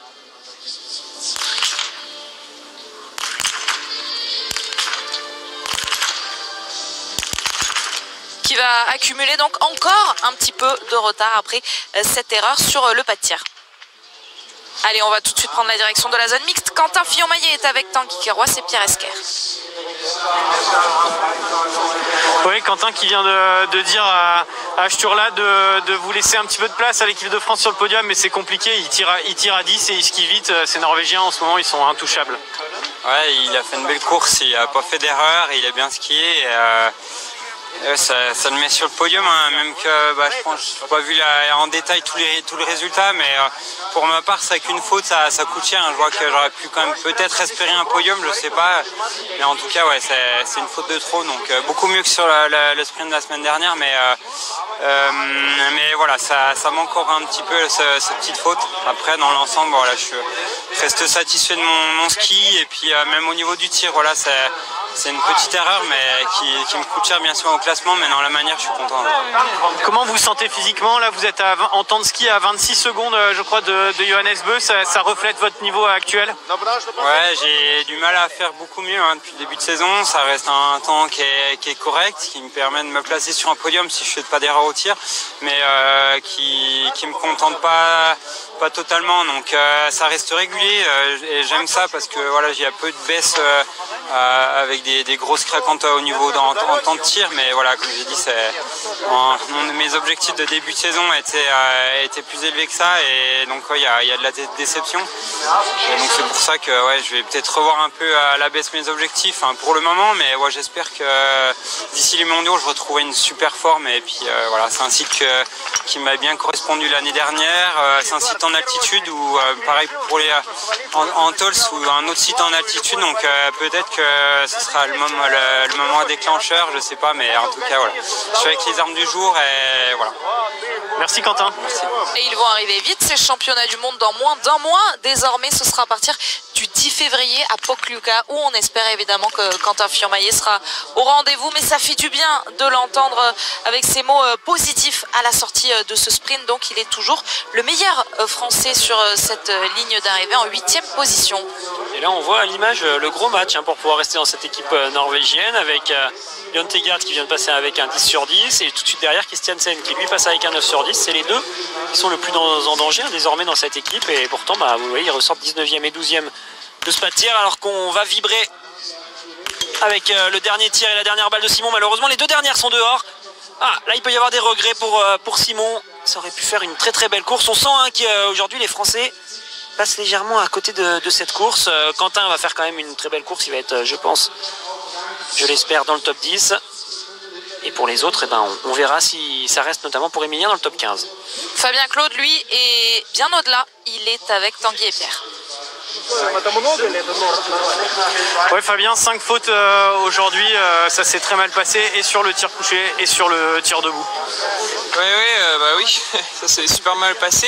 Qui va accumuler donc encore un petit peu de retard après cette erreur sur le pas de tir. Allez, on va tout de suite prendre la direction de la zone mixte. Quentin Fillon-Maillet est avec Tanguy Kérois, c'est Pierre Esquer. Oui, Quentin qui vient de, de dire à, à Sturla de, de vous laisser un petit peu de place à l'équipe de France sur le podium, mais c'est compliqué, il tire, à, il tire à dix et il skie vite. Ces Norvégiens en ce moment ils sont intouchables. Ouais, il a fait une belle course, il n'a pas fait d'erreur, il a bien skié. Et, euh, ça, ça le met sur le podium, hein, même que bah, je pense, je n'ai pas vu la, en détail tous les, tous les résultats, mais euh, pour ma part, ça qu'une faute, ça, ça coûte cher. Hein. Je vois que j'aurais pu quand même peut-être espérer un podium, je ne sais pas. Mais en tout cas, ouais, c'est une faute de trop, donc euh, beaucoup mieux que sur la, la, le sprint de la semaine dernière. Mais, euh, euh, mais voilà, ça, ça manque encore un petit peu ce, cette petite faute. Après, dans l'ensemble, voilà, je reste satisfait de mon, mon ski. Et puis euh, même au niveau du tir, voilà, c'est... C'est une petite erreur mais qui, qui me coûte cher bien sûr au classement, mais dans la manière je suis content. Comment vous vous sentez physiquement? Là vous êtes à, en temps de ski à vingt-six secondes je crois de, de Johannes Beu, ça, ça reflète votre niveau actuel? Ouais, j'ai du mal à faire beaucoup mieux hein, depuis le début de saison. Ça reste un temps qui est, qui est correct, qui me permet de me placer sur un podium si je ne fais pas d'erreur au tir, mais euh, qui ne me contente pas, pas totalement. Donc euh, ça reste régulier euh, et j'aime ça parce que voilà, j'ai un peu de baisse euh, euh, avec Des, des grosses craquantes au niveau en, en temps de tir, mais voilà, comme j'ai dit, en, mes objectifs de début de saison étaient, euh, étaient plus élevés que ça, et donc il ouais, y, y a de la déception. Et donc c'est pour ça que ouais, je vais peut-être revoir un peu à la baisse mes objectifs hein, pour le moment, mais ouais, j'espère que d'ici les mondiaux, je retrouverai une super forme, et puis euh, voilà, c'est un site que, qui m'a bien correspondu l'année dernière. Euh, c'est un site en altitude, ou euh, pareil pour les en, en Tols, ou un autre site en altitude, donc euh, peut-être que ce sera le moment, le, le moment déclencheur, je sais pas, mais en tout cas voilà, je suis avec les armes du jour et voilà. Merci Quentin. Merci. Et ils vont arriver vite ces championnats du monde dans moins d'un mois. Désormais ce sera à partir du dix février à Pokljuka, où on espère évidemment que Quentin Fillon-Maillet sera au rendez-vous, mais ça fait du bien de l'entendre avec ces mots positifs à la sortie de ce sprint. Donc il est toujours le meilleur français sur cette ligne d'arrivée en huitième position. Et là on voit à l'image le gros match hein, pour pouvoir pouvoir rester dans cette équipe norvégienne avec euh, Jon Tegard qui vient de passer avec un dix sur dix et tout de suite derrière Christiansen qui lui passe avec un neuf sur dix. C'est les deux qui sont le plus dans, en danger hein, désormais dans cette équipe et pourtant bah, vous voyez ils ressortent dix-neuvième et douzième de ce pas de tir alors qu'on va vibrer avec euh, le dernier tir et la dernière balle de Simon. Malheureusement les deux dernières sont dehors. Ah là il peut y avoir des regrets pour, euh, pour Simon. Ça aurait pu faire une très très belle course. On sent hein, qu'aujourd'hui les Français passent légèrement à côté de, de cette course. Euh, Quentin va faire quand même une très belle course. Il va être, je pense, je l'espère, dans le top dix. Et pour les autres, eh ben, on, on verra si ça reste notamment pour Emilien dans le top quinze. Fabien Claude, lui, est bien au-delà. Il est avec Tanguy et Pierre. Ouais, Fabien, cinq fautes euh, aujourd'hui, euh, ça s'est très mal passé et sur le tir couché et sur le tir debout. Ouais, ouais, euh, bah oui, ça s'est super mal passé.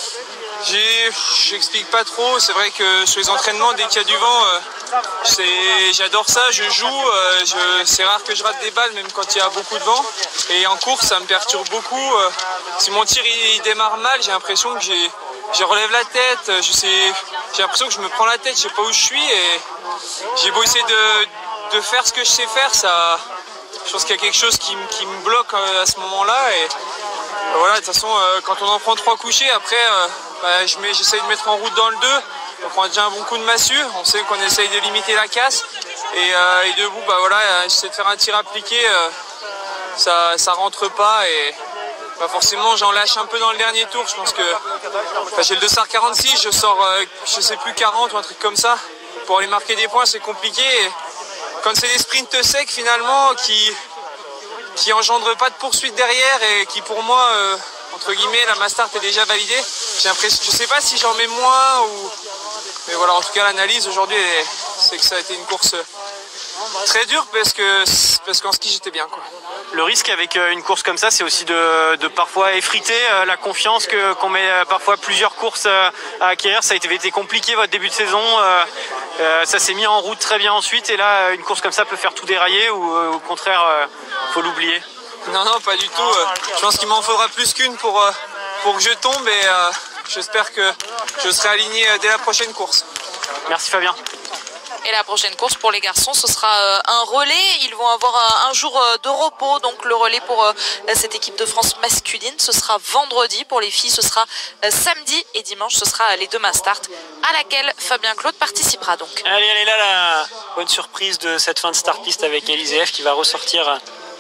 J'explique pas trop, c'est vrai que sur les entraînements, dès qu'il y a du vent, euh, j'adore ça, je joue, euh, c'est rare que je rate des balles, même quand il y a beaucoup de vent. Et en course, ça me perturbe beaucoup. Euh, si mon tir il, il démarre mal, j'ai l'impression que j'ai je relève la tête, je sais, j'ai l'impression que je me prends la tête, je sais pas où je suis. Et j'ai beau essayer de, de faire ce que je sais faire, ça, je pense qu'il y a quelque chose qui, qui me bloque à ce moment-là. Et voilà, de toute façon, quand on en prend trois couchés, après, bah, j'essaye de mettre en route dans le deux. On prend déjà un bon coup de massue, on sait qu'on essaye de limiter la casse. Et, euh, et debout, bah, voilà, j'essaie de faire un tir appliqué, euh, ça, ça rentre pas. Et bah, forcément, j'en lâche un peu dans le dernier tour. Je pense que enfin, j'ai le deux star quarante-six, je sors, euh, je sais plus, quarante ou un truc comme ça. Pour aller marquer des points, c'est compliqué. Et quand c'est des sprints secs, finalement, qui qui engendrent pas de poursuite derrière et qui, pour moi, euh, entre guillemets, la Mastart est déjà validée. J'ai l'impression, je sais pas si j'en mets moins ou... Mais voilà, en tout cas, l'analyse aujourd'hui, c'est que ça a été une course très dure parce que parce qu'en ski, j'étais bien, quoi. Le risque avec une course comme ça, c'est aussi de, de parfois effriter la confiance que, qu'on met parfois plusieurs courses à acquérir. Ça a été, été compliqué votre début de saison. Euh, ça s'est mis en route très bien ensuite. Et là, une course comme ça peut faire tout dérailler ou au contraire, il faut l'oublier. Non, non, pas du tout. Je pense qu'il m'en faudra plus qu'une pour, pour que je tombe. Et euh, j'espère que je serai aligné dès la prochaine course. Merci Fabien. Et la prochaine course pour les garçons, ce sera un relais. Ils vont avoir un jour de repos. Donc le relais pour cette équipe de France masculine, ce sera vendredi. Pour les filles, ce sera samedi. Et dimanche, ce sera les deux Mastart à laquelle Fabien Claude participera donc. Allez, allez, là, la bonne surprise de cette fin de start piste avec L I S F qui va ressortir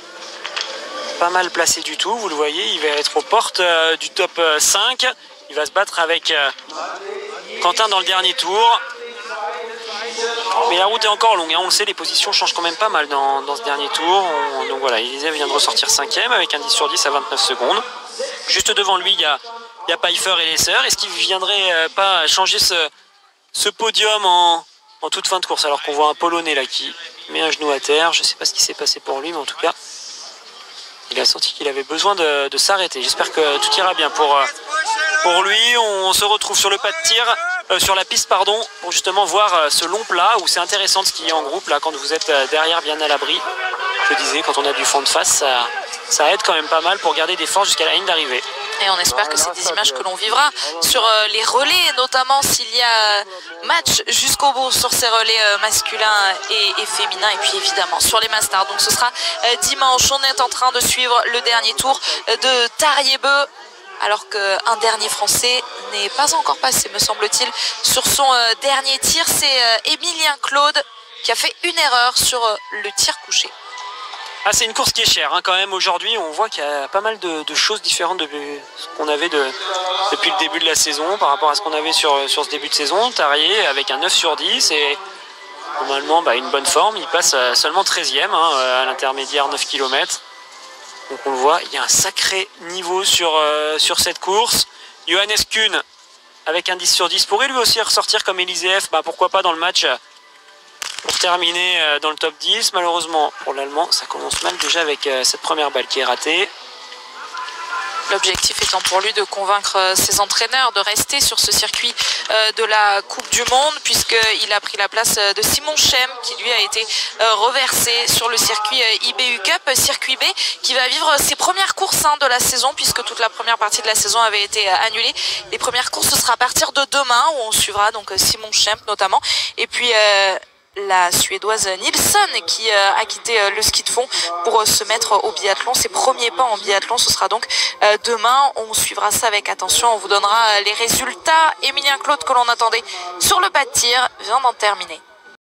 pas mal placé du tout. Vous le voyez, il va être aux portes du top cinq. Il va se battre avec Quentin dans le dernier tour. Mais la route est encore longue, hein. On le sait, les positions changent quand même pas mal dans, dans ce dernier tour. On, donc voilà, Elisève vient de ressortir cinquième avec un dix sur dix à vingt-neuf secondes. Juste devant lui, il y a, il y a Pfeiffer et Lesser. Est-ce qu'il ne viendrait euh, pas changer ce, ce podium en, en toute fin de course? Alors qu'on voit un Polonais là qui met un genou à terre. Je ne sais pas ce qui s'est passé pour lui, mais en tout cas, il a senti qu'il avait besoin de, de s'arrêter. J'espère que tout ira bien pour, pour lui. On se retrouve sur le pas de tir. Euh, sur la piste pardon pour justement voir euh, ce long plat où c'est intéressant de skier en groupe là quand vous êtes euh, derrière bien à l'abri. Je disais, quand on a du fond de face, ça, ça aide quand même pas mal pour garder des forces jusqu'à la ligne d'arrivée. Et on espère que c'est des images que l'on vivra sur euh, les relais, notamment s'il y a match jusqu'au bout sur ces relais euh, masculins et, et féminins, et puis évidemment sur les Mastart. Donc ce sera euh, dimanche. On est en train de suivre le dernier tour euh, de Tariebeu, alors qu'un dernier Français n'est pas encore passé, me semble-t-il, sur son euh, dernier tir. C'est euh, Emilien Claude qui a fait une erreur sur euh, le tir couché. Ah, c'est une course qui est chère hein, quand même aujourd'hui. On voit qu'il y a pas mal de, de choses différentes de ce qu'on avait de, depuis le début de la saison par rapport à ce qu'on avait sur, sur ce début de saison. Tarier avec un neuf sur dix et normalement bah, une bonne forme. Il passe seulement treizième hein, à l'intermédiaire neuf kilomètres. Donc on le voit, il y a un sacré niveau sur, euh, sur cette course. Johannes Kuhn avec un dix sur dix pourrait lui aussi ressortir comme L I S F, bah, pourquoi pas dans le match pour terminer euh, dans le top dix. Malheureusement pour l'Allemand, ça commence mal déjà avec euh, cette première balle qui est ratée. L'objectif étant pour lui de convaincre ses entraîneurs de rester sur ce circuit de la Coupe du Monde, puisqu'il a pris la place de Simon Chem qui lui a été reversé sur le circuit I B U Cup, circuit B qui va vivre ses premières courses de la saison, puisque toute la première partie de la saison avait été annulée. Les premières courses, ce sera à partir de demain où on suivra donc Simon Chem notamment, et puis euh, la Suédoise Nilsson qui euh, a quitté euh, le ski de fond pour euh, se mettre au biathlon. Ses premiers pas en biathlon, ce sera donc euh, demain. On suivra ça avec attention. On vous donnera euh, les résultats. Émilien Claude, que l'on attendait sur le pas de tir, vient d'en terminer.